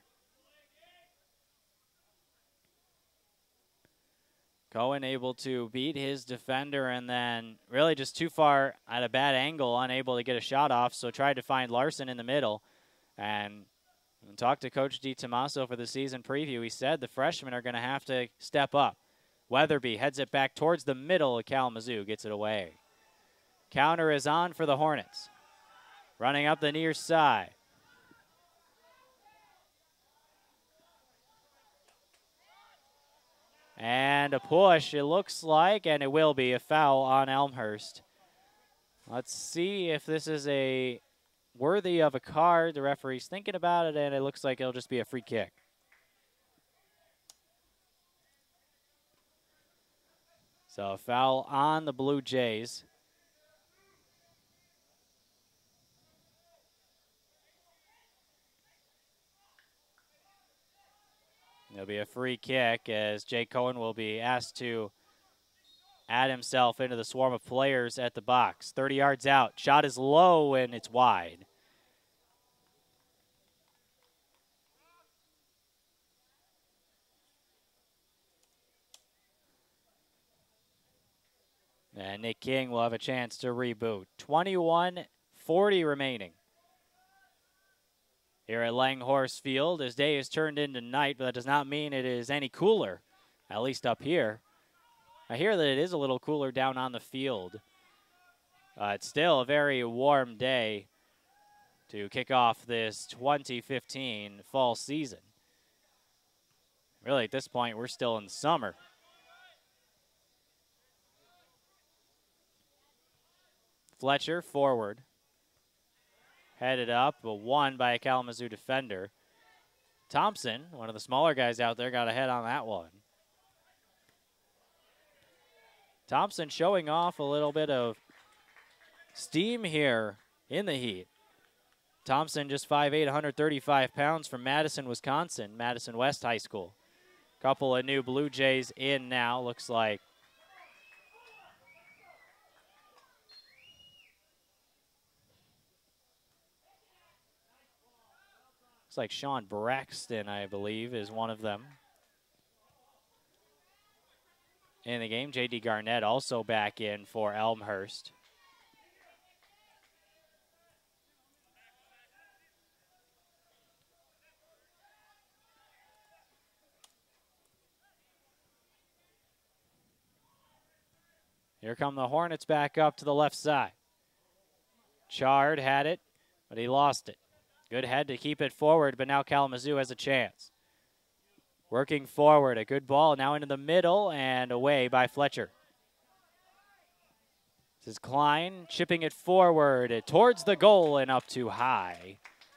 Cohen able to beat his defender and then really just too far at a bad angle, unable to get a shot off, so tried to find Larson in the middle. And talked to Coach DiTomaso for the season preview. He said the freshmen are going to have to step up. Weatherby heads it back towards the middle of Kalamazoo, gets it away. Counter is on for the Hornets. Running up the near side. And a push, it looks like, and it will be a foul on Elmhurst. Let's see if this is a worthy of a card. The referee's thinking about it, and it looks like it'll just be a free kick. So a foul on the Blue Jays. There'll be a free kick as Jay Cohen will be asked to add himself into the swarm of players at the box. 30 yards out. Shot is low and it's wide. And Nick King will have a chance to reboot. 21:40 remaining here at Langhorse Field. As day is turned into night, but that does not mean it is any cooler, at least up here. I hear that it is a little cooler down on the field. It's still a very warm day to kick off this 2015 fall season. Really, at this point, we're still in summer. Fletcher forward. Headed up, but won by a Kalamazoo defender. Thompson, one of the smaller guys out there, got ahead on that one. Thompson showing off a little bit of steam here in the heat. Thompson just 5'8", 135 pounds from Madison, Wisconsin, Madison West High School. Couple of new Blue Jays in now, looks like. Looks like Sean Braxton, I believe, is one of them. In the game, J.D. Garnett also back in for Elmhurst. Here come the Hornets back up to the left side. Chard had it, but he lost it. Good head to keep it forward, but now Kalamazoo has a chance. Working forward, a good ball now into the middle and away by Fletcher. This is Klein chipping it forward towards the goal and up too high.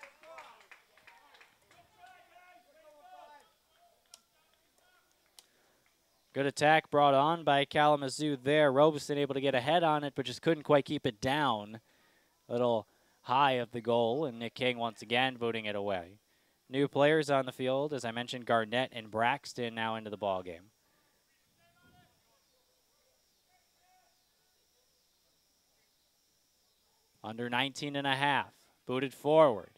Good attack brought on by Kalamazoo there. Robeson able to get ahead on it, but just couldn't quite keep it down. Little high of the goal, and Nick King once again booting it away. New players on the field, as I mentioned, Garnett and Braxton now into the ball game. Under 19.5, booted forward.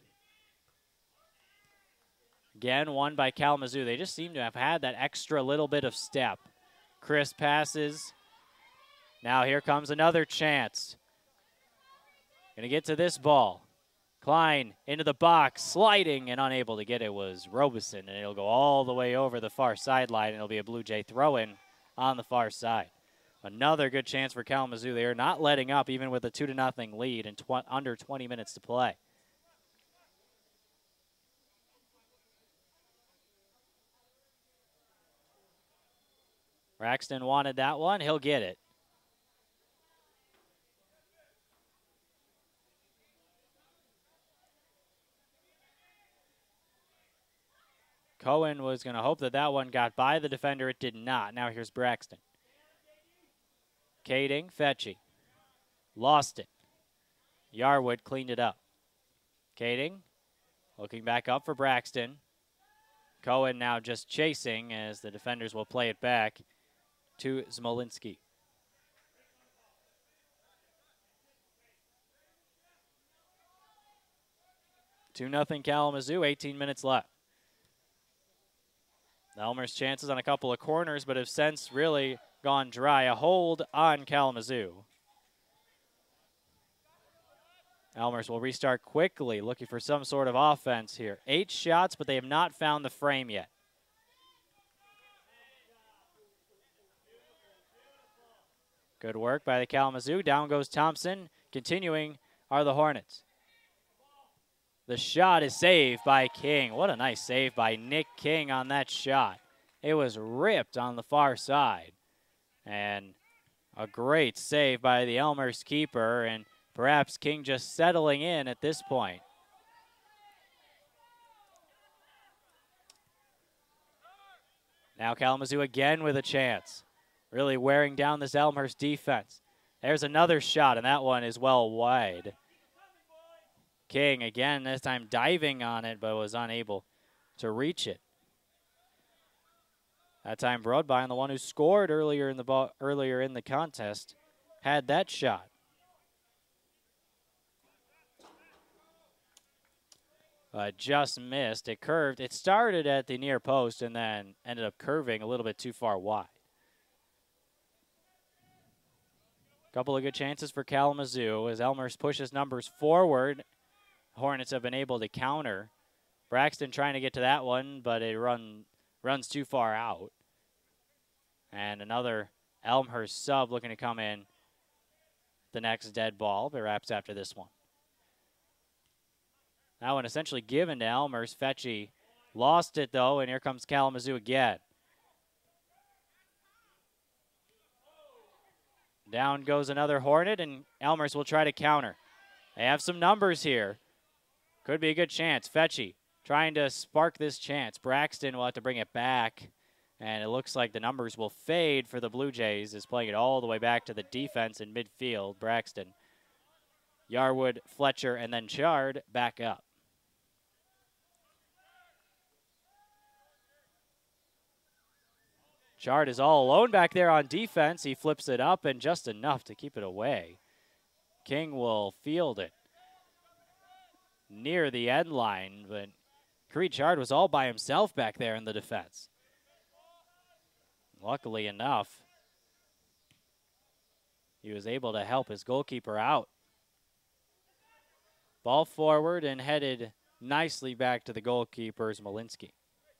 Again, won by Kalamazoo. They just seem to have had that extra little bit of step. Chris passes. Now here comes another chance. Going to get to this ball. Klein into the box, sliding and unable to get it was Robeson, and it'll go all the way over the far sideline. It'll be a Blue Jay throw-in on the far side. Another good chance for Kalamazoo. They are not letting up even with a 2-0 lead and under 20 minutes to play. Braxton wanted that one. He'll get it. Cohen was going to hope that that one got by the defender. It did not. Now here's Braxton. Kading, Fetchy. Lost it. Yarwood cleaned it up. Kading looking back up for Braxton. Cohen now just chasing as the defenders will play it back to Smolinski. Two 2-0 Kalamazoo, 18 minutes left. Elmer's chances on a couple of corners, but have since really gone dry. A hold on Kalamazoo. Elmers will restart quickly, looking for some sort of offense here. 8 shots, but they have not found the frame yet. Good work by the Kalamazoo. Down goes Thompson. Continuing are the Hornets. The shot is saved by King. What a nice save by Nick King on that shot. It was ripped on the far side. And a great save by the Elmhurst keeper, and perhaps King just settling in at this point. Now Kalamazoo again with a chance. Really wearing down this Elmhurst defense. There's another shot, and that one is well wide. King again, this time diving on it, but was unable to reach it. That time Broadbine, the one who scored earlier in the contest, had that shot. Just missed. It curved. It started at the near post and then ended up curving a little bit too far wide. Couple of good chances for Kalamazoo as Elmhurst pushes numbers forward. Hornets have been able to counter. Braxton trying to get to that one, but it runs too far out. And another Elmhurst sub looking to come in the next dead ball, perhaps after this one. That one essentially given to Elmhurst. Fetchy lost it, though, and here comes Kalamazoo again. Down goes another Hornet, and Elmhurst will try to counter. They have some numbers here. Could be a good chance. Fetchy trying to spark this chance. Braxton will have to bring it back, and it looks like the numbers will fade for the Blue Jays, is playing it all the way back to the defense in midfield. Braxton, Yarwood, Fletcher, and then Chard back up. Chard is all alone back there on defense. He flips it up and just enough to keep it away. King will field it near the end line, but Creed Chard was all by himself back there in the defense. Luckily enough, he was able to help his goalkeeper out. Ball forward and headed nicely back to the goalkeeper's Malinsky.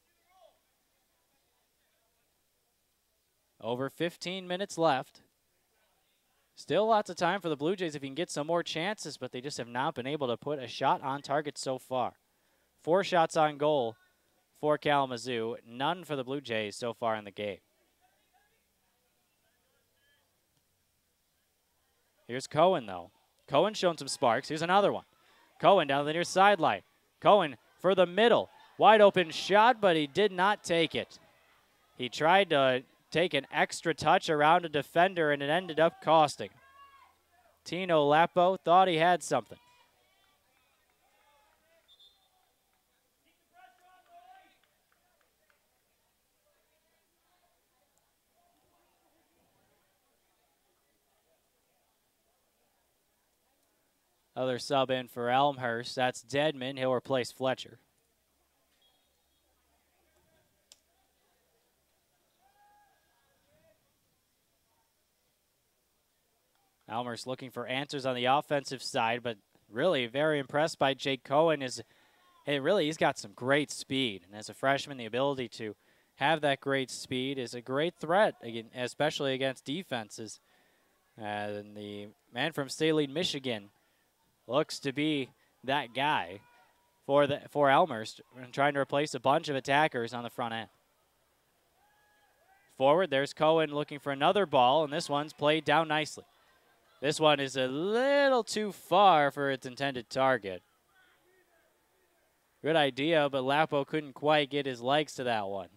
Over 15 minutes left. Still lots of time for the Blue Jays if you can get some more chances, but they just have not been able to put a shot on target so far. 4 shots on goal for Kalamazoo, none for the Blue Jays so far in the game. Here's Cohen, though. Cohen showing some sparks. Here's another one. Cohen down the near sideline. Cohen for the middle. Wide open shot, but he did not take it. He tried to take an extra touch around a defender, and it ended up costing. Tino Lapo thought he had something. Other sub in for Elmhurst. That's Deadman. He'll replace Fletcher. Elmhurst looking for answers on the offensive side, but really very impressed by Jake Cohen. He's got some great speed. And as a freshman, the ability to have that great speed is a great threat, especially against defenses. And the man from Saline, Michigan looks to be that guy for Elmhurst, trying to replace a bunch of attackers on the front end. Forward, there's Cohen looking for another ball, and this one's played down nicely. This one is a little too far for its intended target. Good idea, but Lapo couldn't quite get his legs to that one.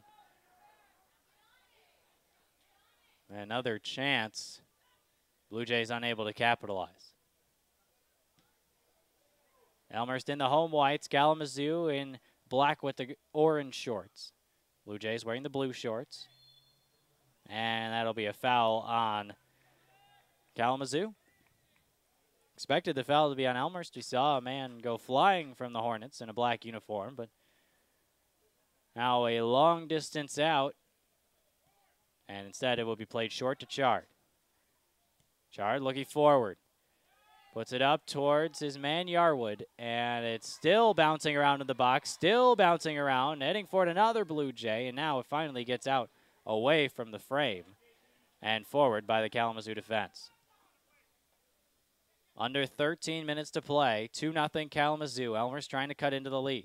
Another chance. Blue Jays unable to capitalize. Elmhurst in the home whites. Kalamazoo in black with the orange shorts. Blue Jays wearing the blue shorts. And that'll be a foul on Kalamazoo. Expected the foul to be on Elmhurst. We saw a man go flying from the Hornets in a black uniform, but now a long distance out, and instead it will be played short to Chard. Chard looking forward. Puts it up towards his man Yarwood, and it's still bouncing around in the box, still bouncing around, heading for another Blue Jay, and now it finally gets out away from the frame and forward by the Kalamazoo defense. Under 13 minutes to play, 2-0 Kalamazoo. Elmhurst trying to cut into the lead.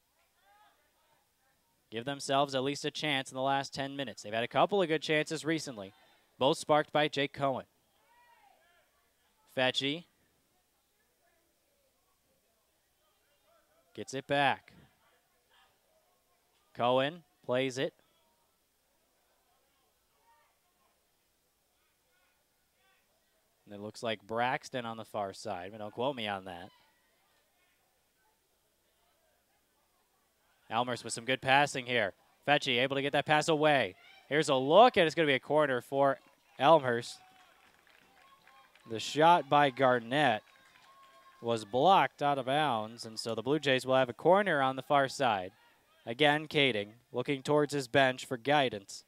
Give themselves at least a chance in the last 10 minutes. They've had a couple of good chances recently, both sparked by Jake Cohen. Fetchy gets it back. Cohen plays it. It looks like Braxton on the far side, but don't quote me on that. Elmhurst with some good passing here. Fetchy able to get that pass away. Here's a look, and it's going to be a corner for Elmhurst. The shot by Garnett was blocked out of bounds, and so the Blue Jays will have a corner on the far side. Again, Kading looking towards his bench for guidance.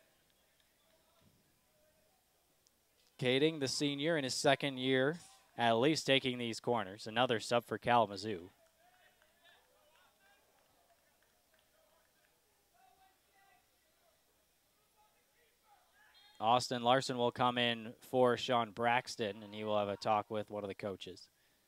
Kading, the senior in his second year, at least taking these corners. Another sub for Kalamazoo. Austin Larson will come in for Sean Braxton, and he will have a talk with one of the coaches.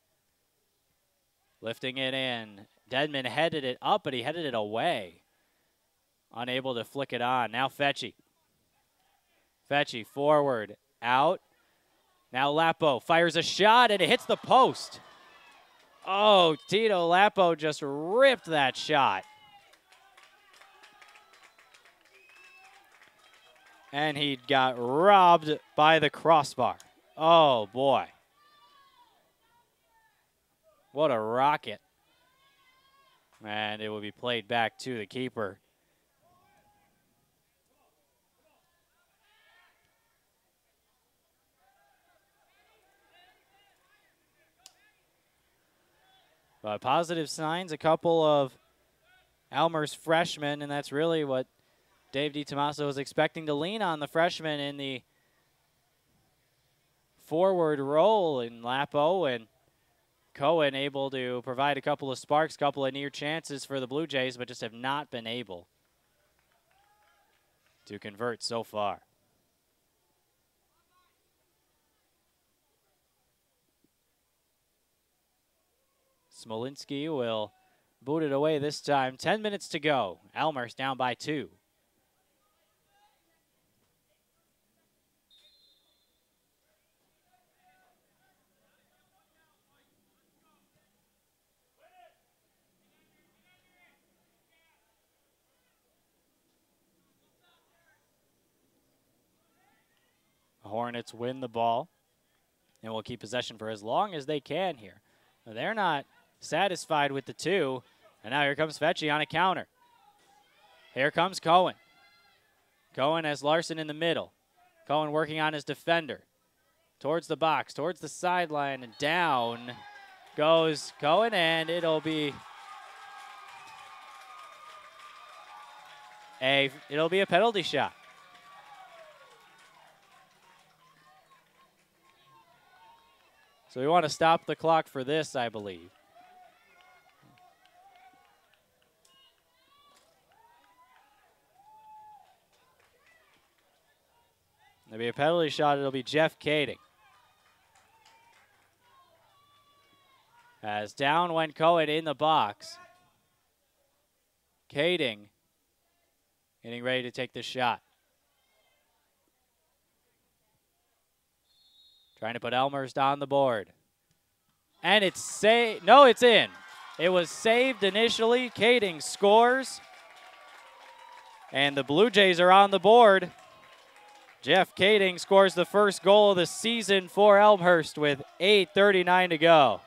Lifting it in. Deadman headed it up, but he headed it away. Unable to flick it on. Now Fetchy. Fetchy forward. Out. Now Lapo fires a shot, and it hits the post. Oh, Tito Lapo just ripped that shot. And he got robbed by the crossbar. Oh, boy. What a rocket. And it will be played back to the keeper. But positive signs, a couple of Elmhurst freshmen, and that's really what Dave DiTomaso was expecting to lean on, the freshmen in the forward role in Lapo, and Cohen able to provide a couple of sparks, couple of near chances for the Blue Jays, but just have not been able to convert so far. Smolinski will boot it away this time. 10 minutes to go. Elmhurst down by 2. The Hornets win the ball and will keep possession for as long as they can here. Now, they're not satisfied with the 2, and now here comes Fetchy on a counter. Here comes Cohen. Cohen has Larson in the middle. Cohen working on his defender. Towards the box, towards the sideline, and down. goes Cohen, and it'll be a penalty shot. So we want to stop the clock for this, I believe. There'll be a penalty shot. It'll be Jeff Kading. As down went Cohen in the box. Kading getting ready to take the shot. Trying to put Elmhurst on the board. And it's no, it's in. It was saved initially. Kading scores. And the Blue Jays are on the board. Jeff Kading scores the first goal of the season for Elmhurst with 8:39 to go.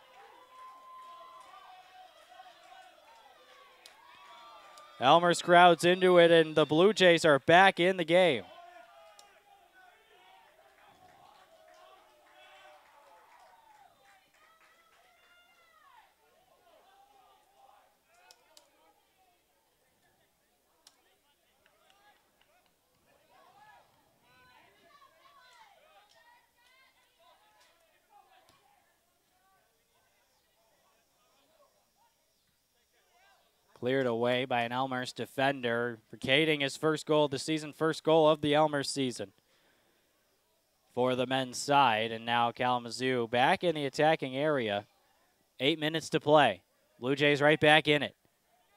Elmhurst crowds into it, and the Blue Jays are back in the game. Cleared away by an Elmhurst defender. For Kading, his first goal of the season, first goal of the Elmhurst season for the men's side. And now Kalamazoo back in the attacking area. 8 minutes to play. Blue Jays right back in it.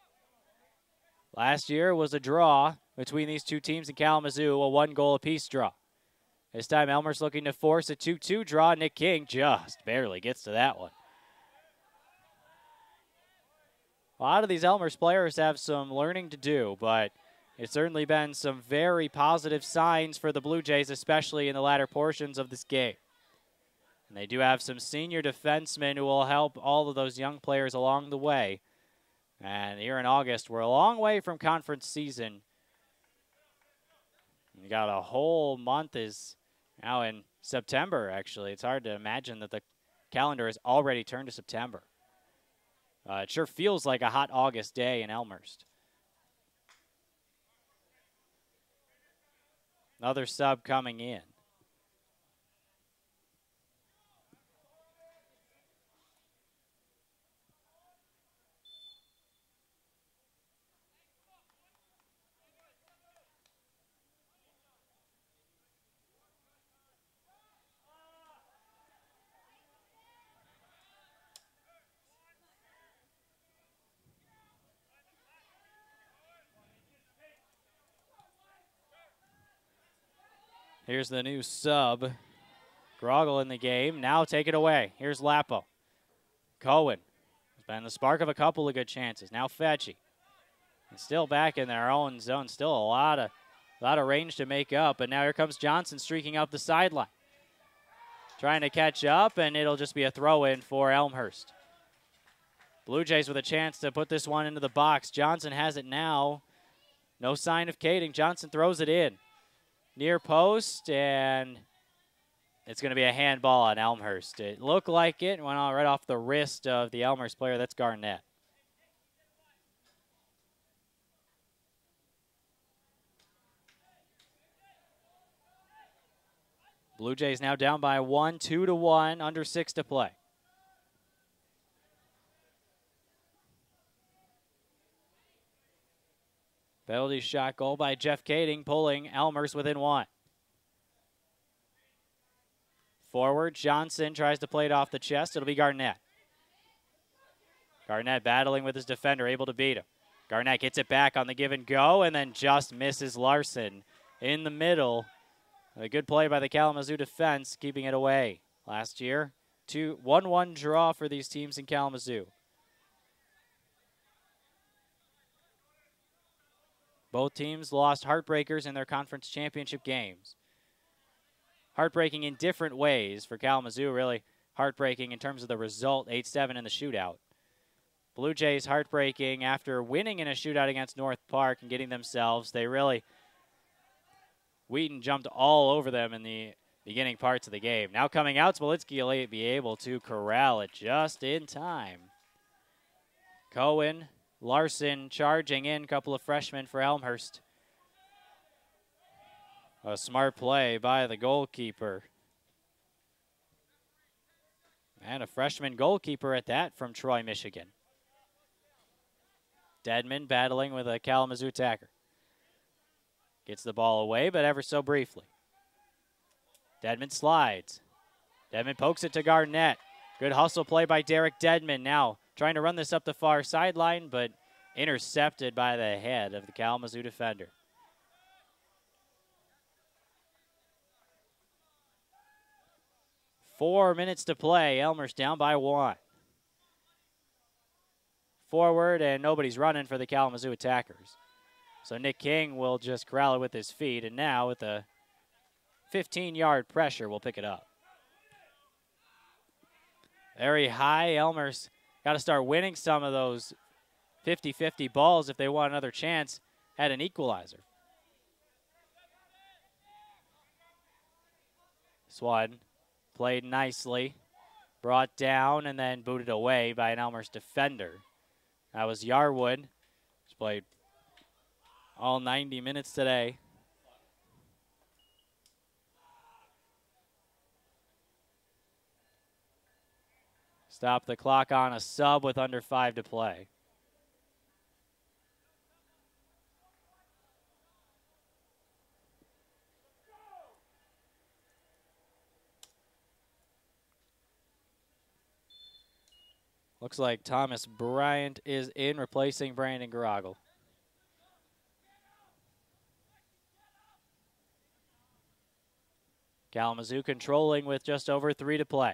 Last year was a draw between these two teams in Kalamazoo, a 1-goal apiece draw. This time Elmhurst looking to force a 2-2 draw. Nick King just barely gets to that one. A lot of these Elmhurst players have some learning to do, but it's certainly been some very positive signs for the Blue Jays, especially in the latter portions of this game. And they do have some senior defensemen who will help all of those young players along the way. And here in August, we're a long way from conference season. We got a whole month is now in September, actually. It's hard to imagine that the calendar has already turned to September. It sure feels like a hot August day in Elmhurst. Another sub coming in. Here's the new sub. Groggle in the game. Now take it away. Here's Lapo. Cohen has been the spark of a couple of good chances. Now Fetchy. And still back in their own zone. Still a lot of range to make up. But now here comes Johnson streaking up the sideline. Trying to catch up, and it'll just be a throw-in for Elmhurst. Blue Jays with a chance to put this one into the box. Johnson has it now. No sign of Kading. Johnson throws it in. Near post, and it's going to be a handball on Elmhurst. It looked like it. Went on right off the wrist of the Elmhurst player. That's Garnett. Blue Jays now down by 1, 2-1, under 6 to play. Penalty shot goal by Jeff Kading, pulling Elmhurst within 1. Forward, Johnson tries to play it off the chest. It'll be Garnett. Garnett battling with his defender, able to beat him. Garnett gets it back on the give and go, and then just misses Larson in the middle. A good play by the Kalamazoo defense, keeping it away. Last year, 1-1 draw for these teams in Kalamazoo. Both teams lost heartbreakers in their conference championship games. Heartbreaking in different ways. For Kalamazoo, really heartbreaking in terms of the result, 8-7 in the shootout. Blue Jays heartbreaking after winning in a shootout against North Park and getting themselves. Wheaton jumped all over them in the beginning parts of the game. Now coming out, Smolinski will be able to corral it just in time. Cohen, Larson charging in, couple of freshmen for Elmhurst. A smart play by the goalkeeper. And a freshman goalkeeper at that from Troy, Michigan. Deadman battling with a Kalamazoo attacker. Gets the ball away, but ever so briefly. Deadman slides. Deadman pokes it to Garnett. Good hustle play by Derek Deadman. Now trying to run this up the far sideline, but intercepted by the head of the Kalamazoo defender. Four minutes to play. Elmhurst down by 1. Forward, and nobody's running for the Kalamazoo attackers. So Nick King will just corral it with his feet, and now with a 15-yard pressure, we'll pick it up. Very high. Elmhurst got to start winning some of those 50-50 balls if they want another chance at an equalizer. Swan played nicely, brought down, and then booted away by an Elmhurst defender. That was Yarwood, who's played all 90 minutes today. Stop the clock on a sub with under 5 to play. Looks like Thomas Bryant is in, replacing Brandon Garagel. Kalamazoo controlling with just over 3 to play.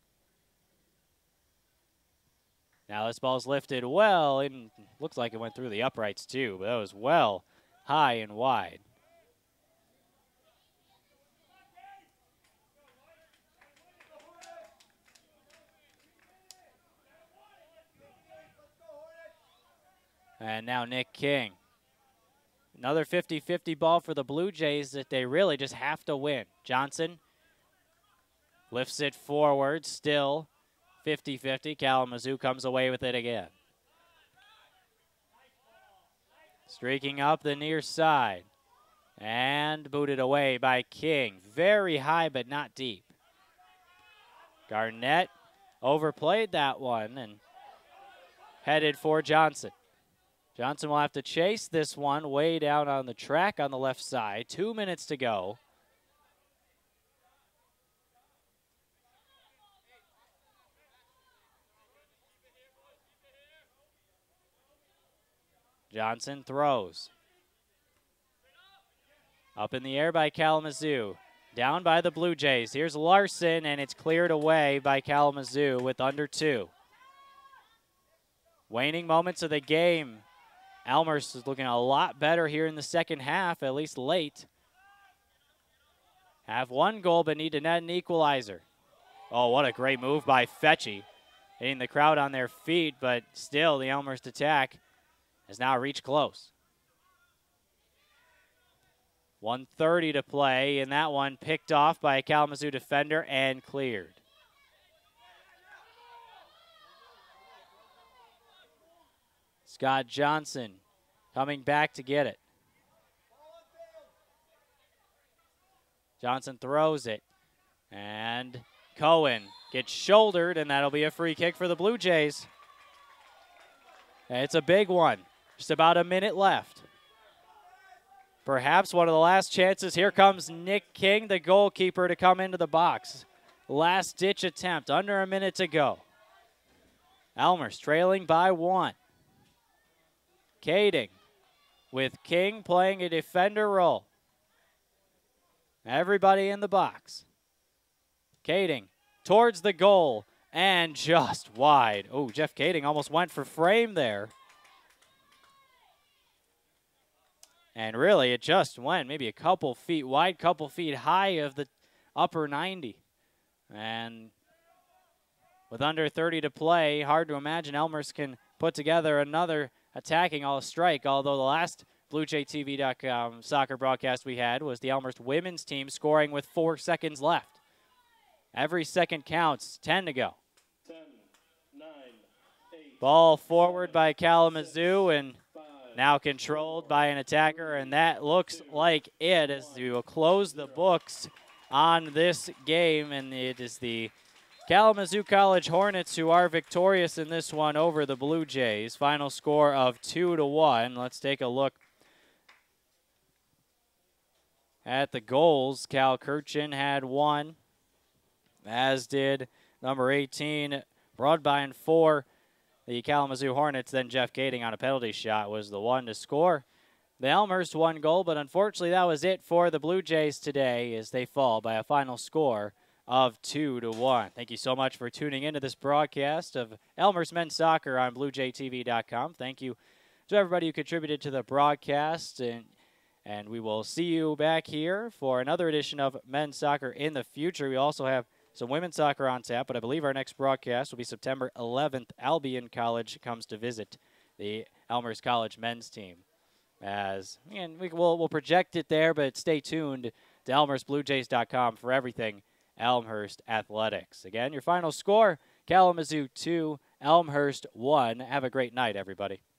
Now this ball's lifted well, and looks like it went through the uprights too, but that was well high and wide. And now Nick King. Another 50-50 ball for the Blue Jays that they really just have to win. Johnson lifts it forward, still 50-50. Kalamazoo comes away with it again. Streaking up the near side. And booted away by King. Very high but not deep. Garnett overplayed that one and headed for Johnson. Johnson will have to chase this one way down on the track on the left side. 2 minutes to go. Johnson throws. Up in the air by Kalamazoo. Down by the Blue Jays. Here's Larson, and it's cleared away by Kalamazoo with under 2. Waning moments of the game. Elmhurst is looking a lot better here in the second half, at least late. Have one goal, but need to net an equalizer. Oh, what a great move by Fetchy. Hitting the crowd on their feet, but still the Elmhurst attack has now reached close. 1:30 to play, and that one picked off by a Kalamazoo defender and cleared. Scott Johnson coming back to get it. Johnson throws it. And Cohen gets shouldered, and that'll be a free kick for the Blue Jays. It's a big one. Just about a minute left. Perhaps one of the last chances. Here comes Nick King, the goalkeeper, to come into the box. Last-ditch attempt, under a minute to go. Elmhurst trailing by 1. Kading with King playing a defender role. Everybody in the box. Kading towards the goal and just wide. Oh, Jeff Kading almost went for frame there. And really, it just went maybe a couple feet wide, couple feet high of the upper 90. And with under 30 to play, hard to imagine Elmhurst can put together another attacking all strike, although the last BlueJayTV.com soccer broadcast we had was the Elmhurst women's team scoring with 4 seconds left. Every second counts. 10 to go. 10, 9, 8, Ball forward by Kalamazoo and now controlled by an attacker, and that looks like it as we will close the books on this game, and it is the Kalamazoo College Hornets who are victorious in this one over the Blue Jays. Final score of 2-1. Let's take a look at the goals. Cal Kirchen had 1, as did number 18, Broadbine 4. The Kalamazoo Hornets, then Jeff Gating on a penalty shot was the one to score. The Elmhurst 1 goal, but unfortunately that was it for the Blue Jays today as they fall by a final score of 2-1. Thank you so much for tuning into this broadcast of Elmhurst men's soccer on BlueJayTV.com. Thank you to everybody who contributed to the broadcast, and we will see you back here for another edition of men's soccer in the future. We also have some women's soccer on tap, but I believe our next broadcast will be September 11th. Albion College comes to visit the Elmhurst College men's team. We'll project it there, but stay tuned to ElmhurstBlueJays.com for everything Elmhurst athletics. Again, your final score, Kalamazoo 2, Elmhurst 1. Have a great night, everybody.